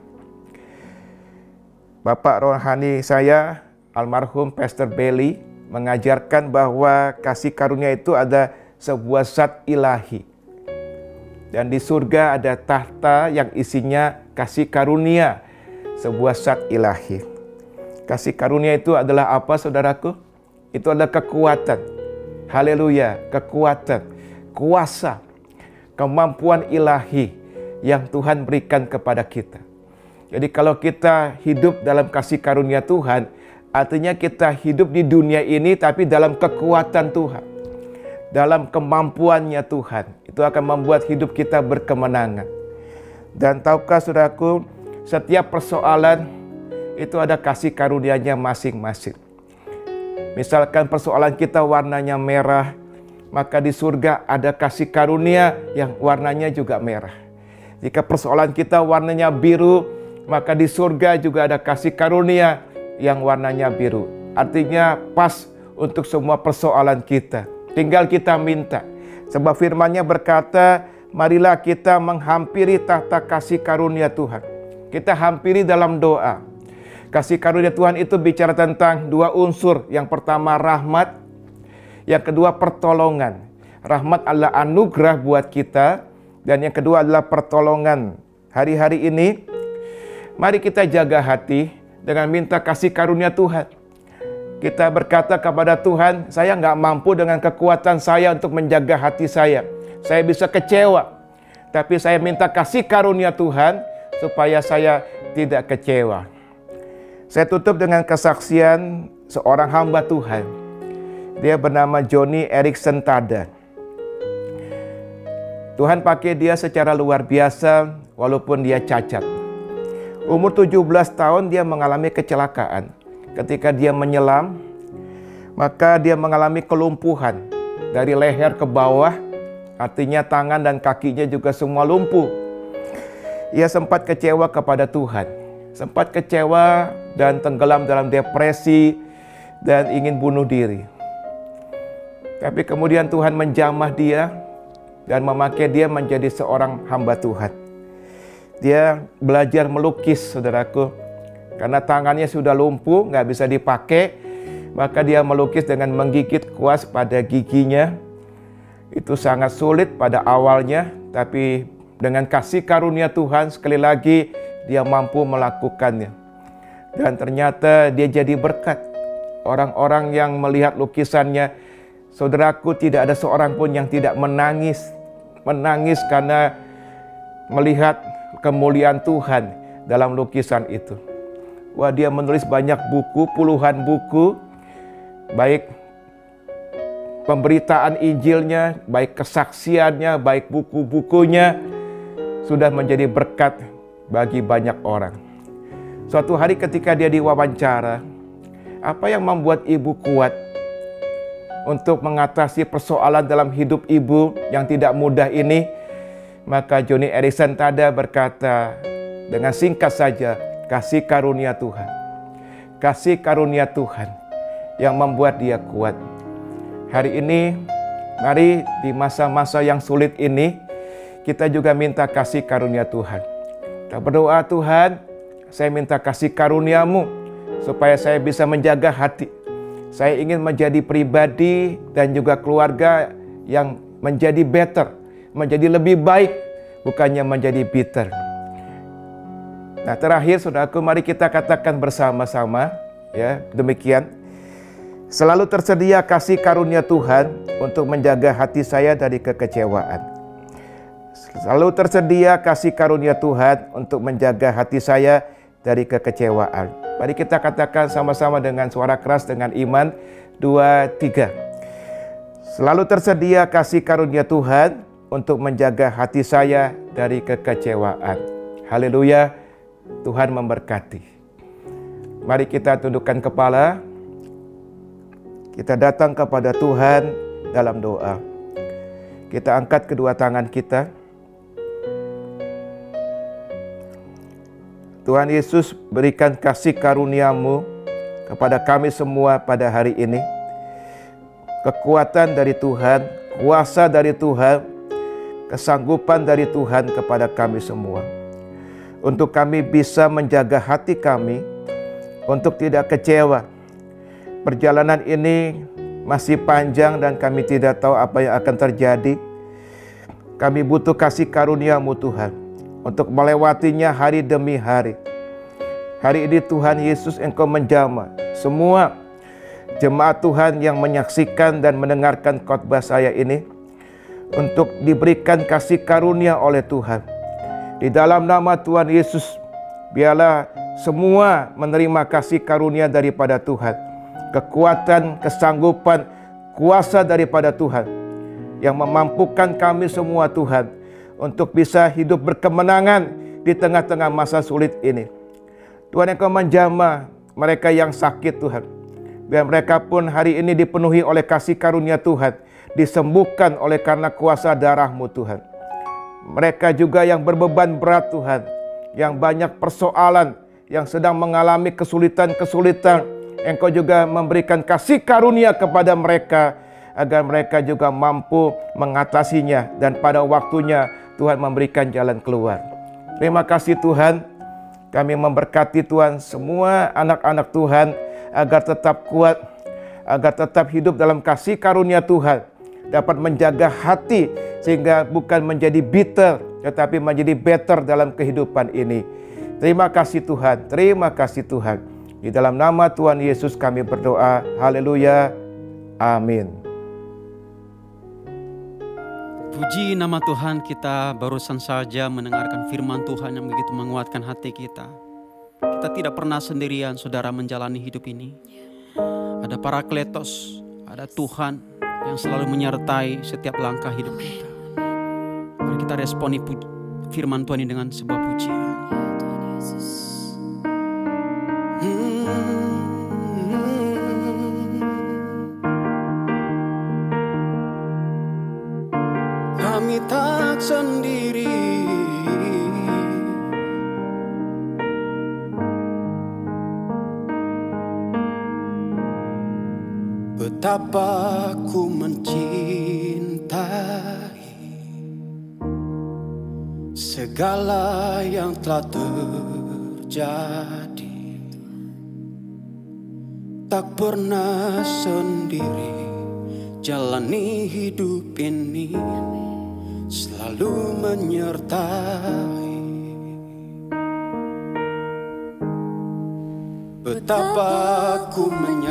Bapak rohani saya, almarhum Pastor Bailey, mengajarkan bahwa kasih karunia itu ada sebuah zat ilahi. Dan di surga ada tahta yang isinya kasih karunia, sebuah zat ilahi. Kasih karunia itu adalah apa, saudaraku? Itu adalah kekuatan. Haleluya, kekuatan, kuasa, kemampuan ilahi yang Tuhan berikan kepada kita. Jadi kalau kita hidup dalam kasih karunia Tuhan, artinya kita hidup di dunia ini tapi dalam kekuatan Tuhan, dalam kemampuannya Tuhan. Itu akan membuat hidup kita berkemenangan. Dan tahukah saudaraku, setiap persoalan itu ada kasih karunia-Nya masing-masing. Misalkan persoalan kita warnanya merah, maka di surga ada kasih karunia yang warnanya juga merah. Jika persoalan kita warnanya biru, maka di surga juga ada kasih karunia yang warnanya biru. Artinya pas untuk semua persoalan kita. Tinggal kita minta. Sebab firman-Nya berkata, marilah kita menghampiri tahta kasih karunia Tuhan. Kita hampiri dalam doa. Kasih karunia Tuhan itu bicara tentang dua unsur. Yang pertama rahmat, yang kedua pertolongan. Rahmat adalah anugerah buat kita, dan yang kedua adalah pertolongan. Hari-hari ini, mari kita jaga hati dengan minta kasih karunia Tuhan. Kita berkata kepada Tuhan, saya nggak mampu dengan kekuatan saya untuk menjaga hati saya. Saya bisa kecewa. Tapi saya minta kasih karunia Tuhan supaya saya tidak kecewa. Saya tutup dengan kesaksian seorang hamba Tuhan. Dia bernama Johnny Erickson Tada. Tuhan pakai dia secara luar biasa walaupun dia cacat. Umur 17 tahun dia mengalami kecelakaan. Ketika dia menyelam, maka dia mengalami kelumpuhan dari leher ke bawah. Artinya tangan dan kakinya juga semua lumpuh. Ia sempat kecewa kepada Tuhan. sempat kecewa dan tenggelam dalam depresi dan ingin bunuh diri. Tapi kemudian Tuhan menjamah dia dan memakai dia menjadi seorang hamba Tuhan. Dia belajar melukis, saudaraku, karena tangannya sudah lumpuh, nggak bisa dipakai, maka dia melukis dengan menggigit kuas pada giginya. Itu sangat sulit pada awalnya, tapi dengan kasih karunia Tuhan sekali lagi dia mampu melakukannya. Dan ternyata dia jadi berkat. Orang-orang yang melihat lukisannya, saudaraku, tidak ada seorang pun yang tidak menangis. Menangis karena melihat kemuliaan Tuhan dalam lukisan itu. Wah, dia menulis banyak buku, puluhan buku, baik pemberitaan Injilnya, baik kesaksiannya, baik buku-bukunya, sudah menjadi berkat bagi banyak orang. Suatu hari ketika dia diwawancara, apa yang membuat ibu kuat untuk mengatasi persoalan dalam hidup ibu yang tidak mudah ini? Maka Joni Eareckson Tada berkata dengan singkat saja, kasih karunia Tuhan. Kasih karunia Tuhan yang membuat dia kuat. Hari ini, mari di masa-masa yang sulit ini, kita juga minta kasih karunia Tuhan. Kita berdoa, Tuhan, saya minta kasih karuniamu supaya saya bisa menjaga hati. Saya ingin menjadi pribadi dan juga keluarga yang menjadi better, menjadi lebih baik, bukannya menjadi bitter. Nah, terakhir, saudaraku, mari kita katakan bersama-sama, ya, demikian. Selalu tersedia kasih karunia Tuhan untuk menjaga hati saya dari kekecewaan. Selalu tersedia kasih karunia Tuhan untuk menjaga hati saya dari kekecewaan. Mari kita katakan sama-sama dengan suara keras dengan iman. 2, 3. Selalu tersedia kasih karunia Tuhan untuk menjaga hati saya dari kekecewaan. Haleluya, Tuhan memberkati. Mari kita tundukkan kepala. Kita datang kepada Tuhan dalam doa. Kita angkat kedua tangan kita. Tuhan Yesus, berikan kasih karunia-Mu kepada kami semua pada hari ini. Kekuatan dari Tuhan, kuasa dari Tuhan, kesanggupan dari Tuhan kepada kami semua. Untuk kami bisa menjaga hati kami, untuk tidak kecewa. Perjalanan ini masih panjang dan kami tidak tahu apa yang akan terjadi. Kami butuh kasih karunia-Mu Tuhan, untuk melewatinya hari demi hari. Hari ini Tuhan Yesus, Engkau menjamah semua jemaat Tuhan yang menyaksikan dan mendengarkan khotbah saya ini, untuk diberikan kasih karunia oleh Tuhan. Di dalam nama Tuhan Yesus, biarlah semua menerima kasih karunia daripada Tuhan. Kekuatan, kesanggupan, kuasa daripada Tuhan yang memampukan kami semua, Tuhan, untuk bisa hidup berkemenangan di tengah-tengah masa sulit ini. Tuhan, Engkau menjamah mereka yang sakit, Tuhan. Biar mereka pun hari ini dipenuhi oleh kasih karunia Tuhan, disembuhkan oleh karena kuasa darah-Mu, Tuhan. Mereka juga yang berbeban berat, Tuhan, yang banyak persoalan, yang sedang mengalami kesulitan-kesulitan, Engkau juga memberikan kasih karunia kepada mereka, agar mereka juga mampu mengatasinya, dan pada waktunya Tuhan memberikan jalan keluar. Terima kasih Tuhan, kami memberkati Tuhan semua anak-anak Tuhan, agar tetap kuat, agar tetap hidup dalam kasih karunia Tuhan, dapat menjaga hati sehingga bukan menjadi bitter, tetapi menjadi better dalam kehidupan ini. Terima kasih Tuhan, terima kasih Tuhan. Di dalam nama Tuhan Yesus kami berdoa. Haleluya. Amin. Puji nama Tuhan, kita barusan saja mendengarkan firman Tuhan yang begitu menguatkan hati kita. Kita tidak pernah sendirian, saudara, menjalani hidup ini. Ada Parakletos, ada Tuhan yang selalu menyertai setiap langkah hidup kita. Mari kita responi firman Tuhan ini dengan sebuah pujian. Kami tak sendiri, Betapa ku mencintai segala yang telah terjadi. Tak pernah sendiri jalani hidup ini, selalu menyertai. Betapa ku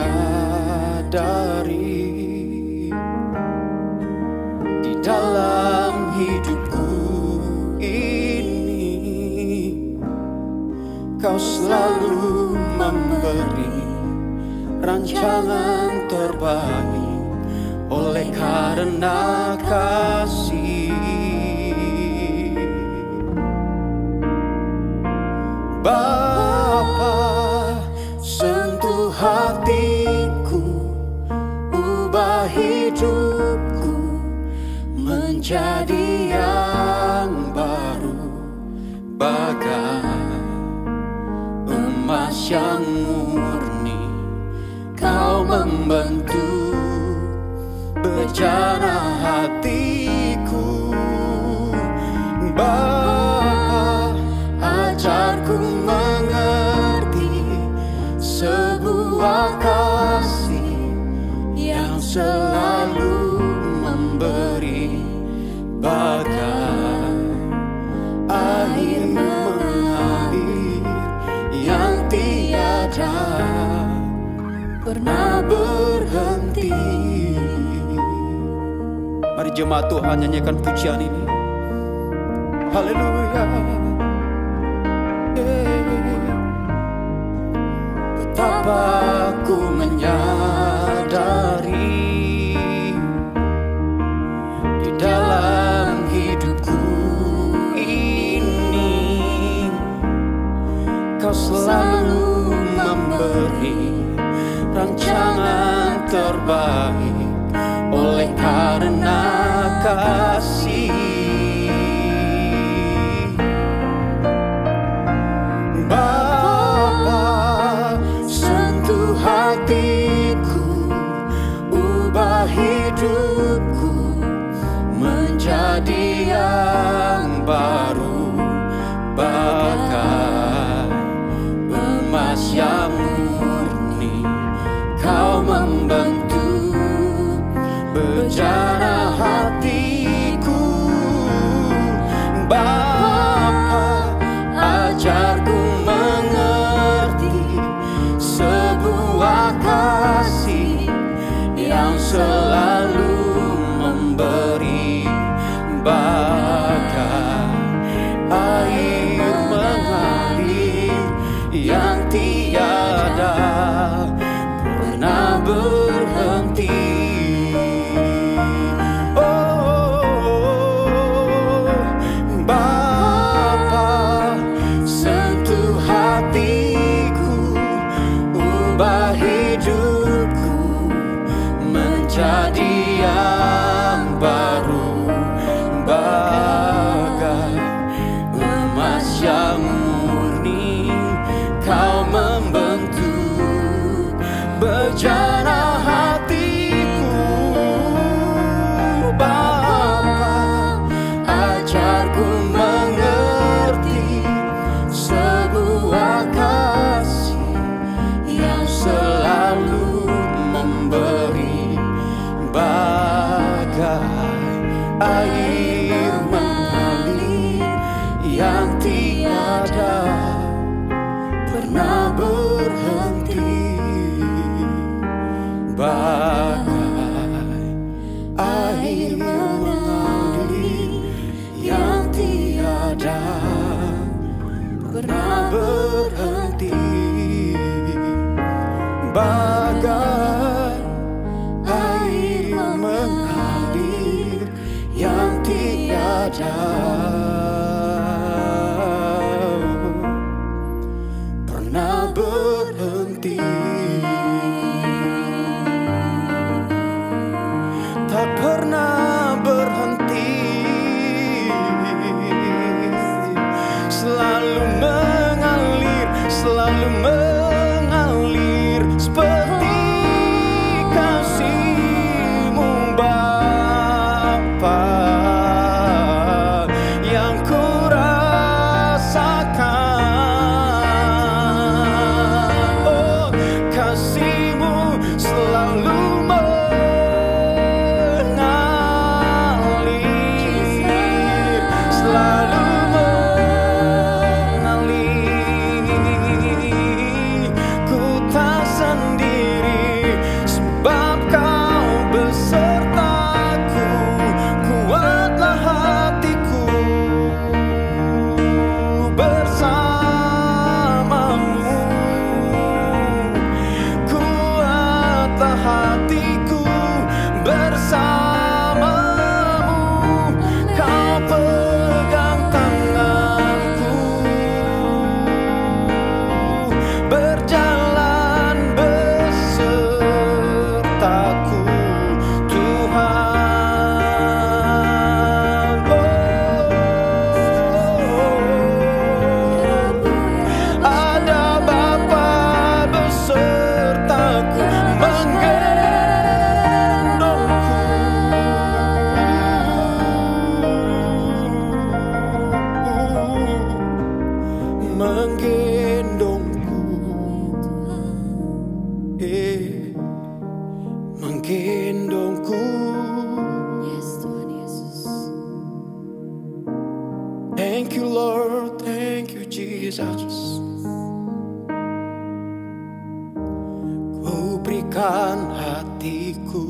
menyadari di dalam hidupku ini Kau selalu memberi rancangan terbaik oleh karena kasih. Bapa, sentuh hatiku, ubah hidupku menjadi yang baru, bagai emas yang murni. Kau membentuk bejana hatiku. Bapa, ajarku mengerti sebuah kasih yang selalu memberi, bagai air mengalir yang tiada pernah berhenti. Mari jemaat Tuhan nyanyikan pujian ini. Haleluya. Betapa ku menyadari di dalam hidupku ini Kau selalu memberi rancangan terbaik oleh karena kasih. Bapa, sentuh hatiku, ubah hidupku menjadi yang baru, bagai emas yang murni. Kau membentuk bejana hatiku. Bapa, ajarku mengerti sebuah kasih yang selalu memberi, bagai air mengalir yang tiada pernah berhenti. Oh, Bapa, sentuh hatiku, ubah hidupku menjadi yang baru, bagai emas yang murni. Kau membentuk bejana hatiku. Bapa, ajarku mengerti sebuah kasih yang selalu memberi, bagai air mengalir yang tiada pernah berhenti, bagai air mengalir yang tiada pernah berhenti, bagai air mengalir yang tiada pernah berhenti. Tak pernah berhenti, selalu mengalir, selalu mengalir seperti kasih.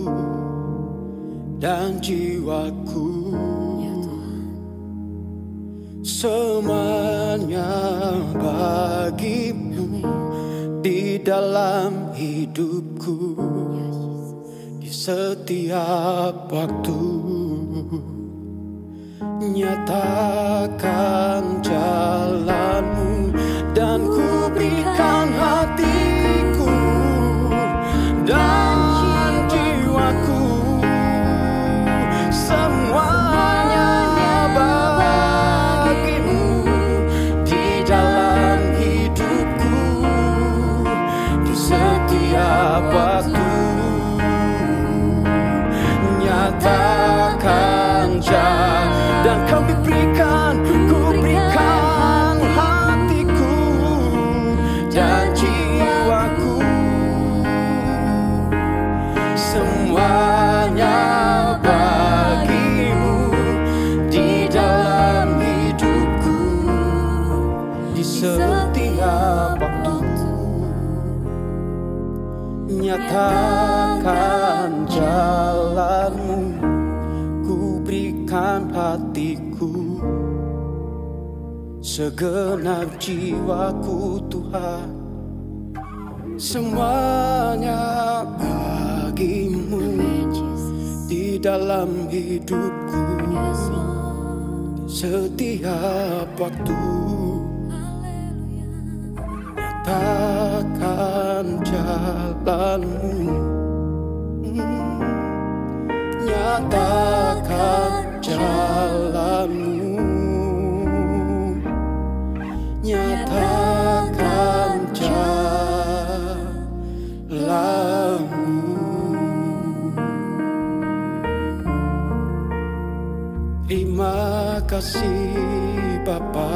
dan jiwaku, semuanya bagimu di dalam hidupku, di setiap waktu. Nyatakan jalanmu dan ku berikan hatiku dan jiwaku, semuanya bagimu di dalam hidupku, di setiap waktu. Nyatakan jalanmu dan kau berikan, ku berikan hatiku dan jiwaku, semuanya bagimu di dalam hidupku, di setiap waktu. Nyatakan jalanmu, berikan hatiku, segenap jiwaku Tuhan, semuanya bagimu di dalam hidupku, di setiap waktu. Nyatakan jalanmu, nyatakan jalanmu, nyatakan jalanmu. Terima kasih Bapa.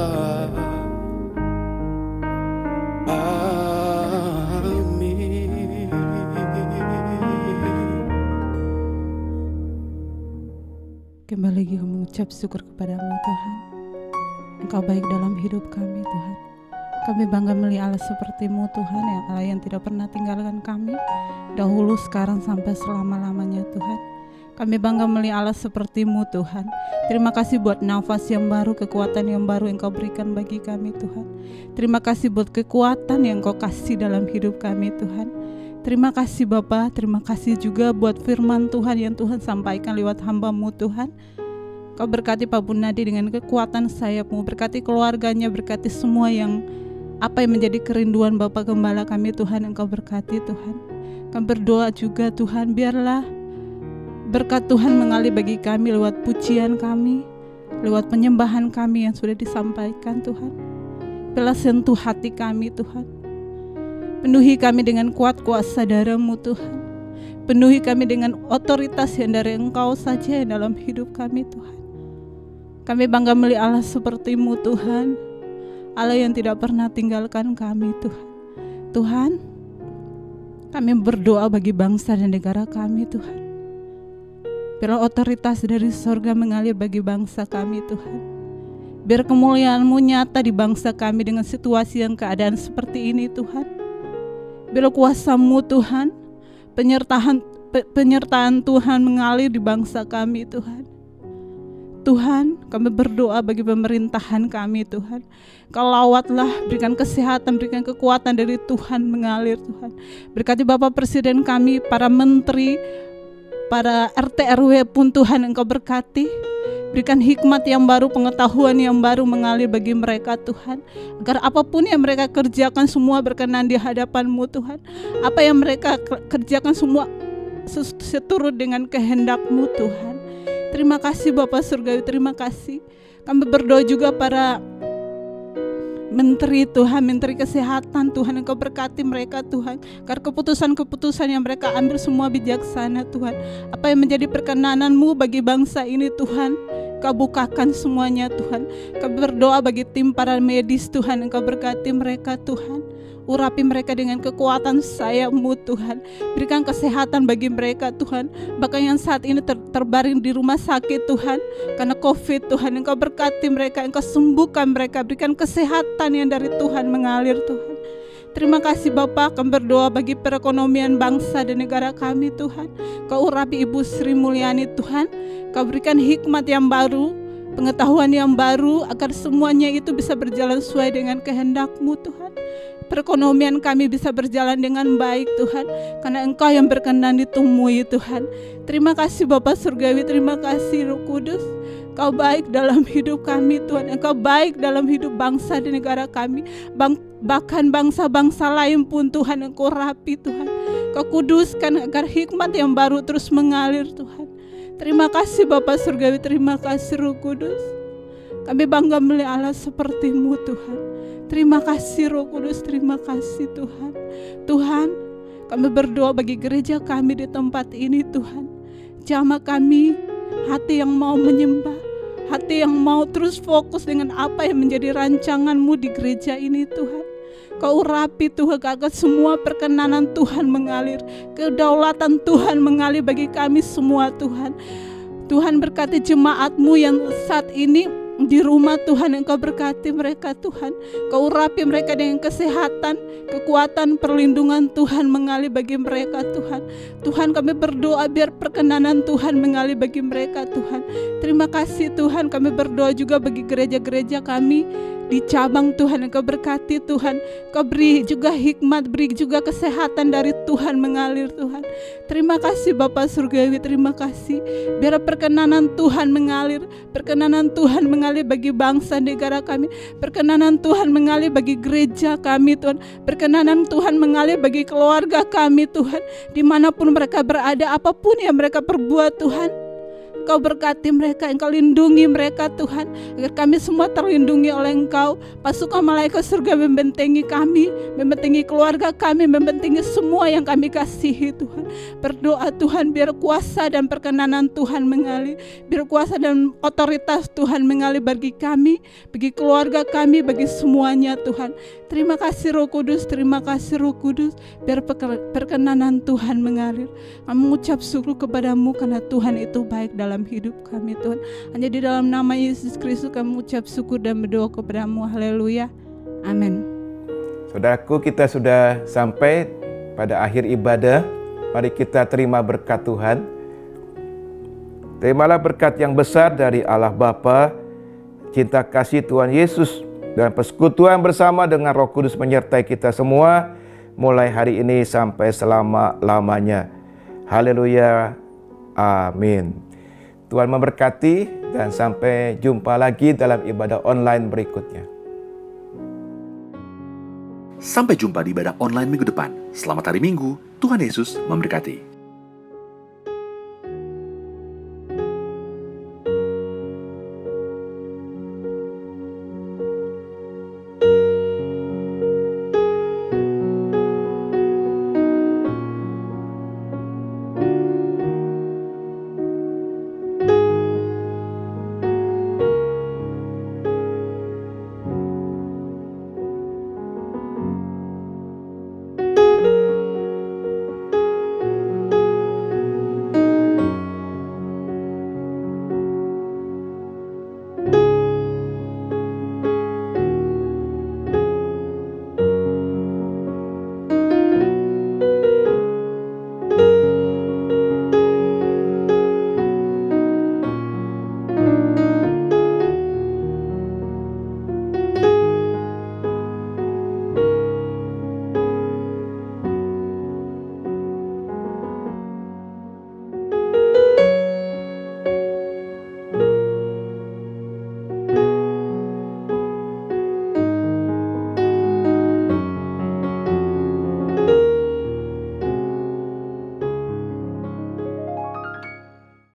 Kembali lagi kami mengucap syukur kepadamu Tuhan. Engkau baik dalam hidup kami Tuhan. Kami bangga melihat Allah seperti-Mu Tuhan, yang Allah yang tidak pernah tinggalkan kami dahulu, sekarang, sampai selama-lamanya Tuhan. Kami bangga melihat Allah seperti-Mu Tuhan. Terima kasih buat nafas yang baru, kekuatan yang baru Engkau berikan bagi kami Tuhan. Terima kasih buat kekuatan yang Engkau kasih dalam hidup kami Tuhan. Terima kasih Bapa, terima kasih juga buat firman Tuhan yang Tuhan sampaikan lewat hamba-Mu Tuhan. Kau berkati Pak Bunadi dengan kekuatan sayap-Mu, berkati keluarganya, berkati semua yang apa yang menjadi kerinduan Bapa Gembala kami Tuhan, Engkau berkati Tuhan. Kami berdoa juga Tuhan, biarlah berkat Tuhan mengalir bagi kami lewat pujian kami, lewat penyembahan kami yang sudah disampaikan Tuhan. Biarlah sentuh hati kami Tuhan. Penuhi kami dengan kuat kuasa darah-Mu Tuhan. Penuhi kami dengan otoritas yang dari Engkau saja dalam hidup kami Tuhan. Kami bangga melihat Allah seperti-Mu Tuhan, Allah yang tidak pernah tinggalkan kami Tuhan. Tuhan, kami berdoa bagi bangsa dan negara kami Tuhan. Biar otoritas dari sorga mengalir bagi bangsa kami Tuhan. Biar kemuliaan-Mu nyata di bangsa kami dengan situasi yang keadaan seperti ini Tuhan. Biar kuasa-Mu Tuhan, penyertaan Tuhan mengalir di bangsa kami Tuhan. Tuhan, kami berdoa bagi pemerintahan kami Tuhan. Kau lawatlah, berikan kesehatan, berikan kekuatan dari Tuhan mengalir Tuhan. Berkati Bapak Presiden kami, para menteri, para RT RW pun Tuhan Engkau berkati. Berikan hikmat yang baru, pengetahuan yang baru mengalir bagi mereka Tuhan. Agar apapun yang mereka kerjakan semua berkenan di hadapan-Mu Tuhan. Apa yang mereka kerjakan semua seturut dengan kehendak-Mu Tuhan. Terima kasih Bapak Surgawi, terima kasih. Kami berdoa juga para menteri Tuhan, menteri kesehatan Tuhan, Engkau berkati mereka Tuhan. Karena keputusan-keputusan yang mereka ambil semua bijaksana Tuhan. Apa yang menjadi perkenanan-Mu bagi bangsa ini Tuhan, Kau bukakan semuanya Tuhan. Kami berdoa bagi tim para medis Tuhan, Engkau berkati mereka Tuhan. Urapi mereka dengan kekuatan sayap-Mu Tuhan. Berikan kesehatan bagi mereka Tuhan. Bahkan yang saat ini terbaring di rumah sakit Tuhan, karena COVID Tuhan, Engkau berkati mereka, Engkau sembuhkan mereka. Berikan kesehatan yang dari Tuhan mengalir Tuhan. Terima kasih Bapa, kami berdoa bagi perekonomian bangsa dan negara kami Tuhan. Kau urapi Ibu Sri Mulyani Tuhan, Kau berikan hikmat yang baru, pengetahuan yang baru, agar semuanya itu bisa berjalan sesuai dengan kehendak-Mu Tuhan. Perekonomian kami bisa berjalan dengan baik Tuhan, karena Engkau yang berkenan ditemui Tuhan. Terima kasih Bapa Surgawi, terima kasih Roh Kudus. Kau baik dalam hidup kami Tuhan, Engkau baik dalam hidup bangsa dan negara kami, bahkan bangsa-bangsa lain pun Tuhan Engkau rapi Tuhan. Kau kuduskan agar hikmat yang baru terus mengalir Tuhan. Terima kasih Bapa Surgawi, terima kasih Roh Kudus. Kami bangga melihat Allah seperti-Mu Tuhan. Terima kasih Roh Kudus, terima kasih Tuhan. Tuhan, kami berdoa bagi gereja kami di tempat ini Tuhan. Jamah kami hati yang mau menyembah, hati yang mau terus fokus dengan apa yang menjadi rancangan-Mu di gereja ini Tuhan. Kau urapi Tuhan agar semua perkenanan Tuhan mengalir, kedaulatan Tuhan mengalir bagi kami semua Tuhan. Tuhan berkati jemaat-Mu yang saat ini di rumah Tuhan, Engkau berkati mereka Tuhan. Kau urapi mereka dengan kesehatan, kekuatan, perlindungan Tuhan mengalir bagi mereka Tuhan. Tuhan, kami berdoa biar perkenanan Tuhan mengalir bagi mereka Tuhan. Terima kasih Tuhan, kami berdoa juga bagi gereja-gereja kami di cabang Tuhan. Engkau berkati Tuhan, Kau beri juga hikmat, beri juga kesehatan dari Tuhan mengalir Tuhan. Terima kasih Bapa Surgawi, terima kasih. Biar perkenanan Tuhan mengalir, perkenanan Tuhan mengalir bagi bangsa negara kami, perkenanan Tuhan mengalir bagi gereja kami Tuhan, perkenanan Tuhan mengalir bagi keluarga kami Tuhan. Dimanapun mereka berada, apapun yang mereka perbuat Tuhan, Engkau berkati mereka, Engkau lindungi mereka Tuhan, agar kami semua terlindungi oleh Engkau. Pasukan malaikat surga membentengi kami, membentengi keluarga kami, membentengi semua yang kami kasihi Tuhan. Berdoa Tuhan biar kuasa dan perkenanan Tuhan mengalir, biar kuasa dan otoritas Tuhan mengalir bagi kami, bagi keluarga kami, bagi semuanya Tuhan. Terima kasih Roh Kudus, terima kasih Roh Kudus, biar perkenanan Tuhan mengalir. Kami mengucap syukur kepadamu karena Tuhan itu baik dalam hidup kami Tuhan. Hanya di dalam nama Yesus Kristus kami mengucap syukur dan berdoa kepadamu. Haleluya. Amin. Saudaraku, kita sudah sampai pada akhir ibadah. Mari kita terima berkat Tuhan. Terimalah berkat yang besar dari Allah Bapa, cinta kasih Tuhan Yesus, dan persekutuan bersama dengan Roh Kudus menyertai kita semua mulai hari ini sampai selama-lamanya. Haleluya. Amin. Tuhan memberkati dan sampai jumpa lagi dalam ibadah online berikutnya. Sampai jumpa di ibadah online minggu depan. Selamat hari Minggu. Tuhan Yesus memberkati.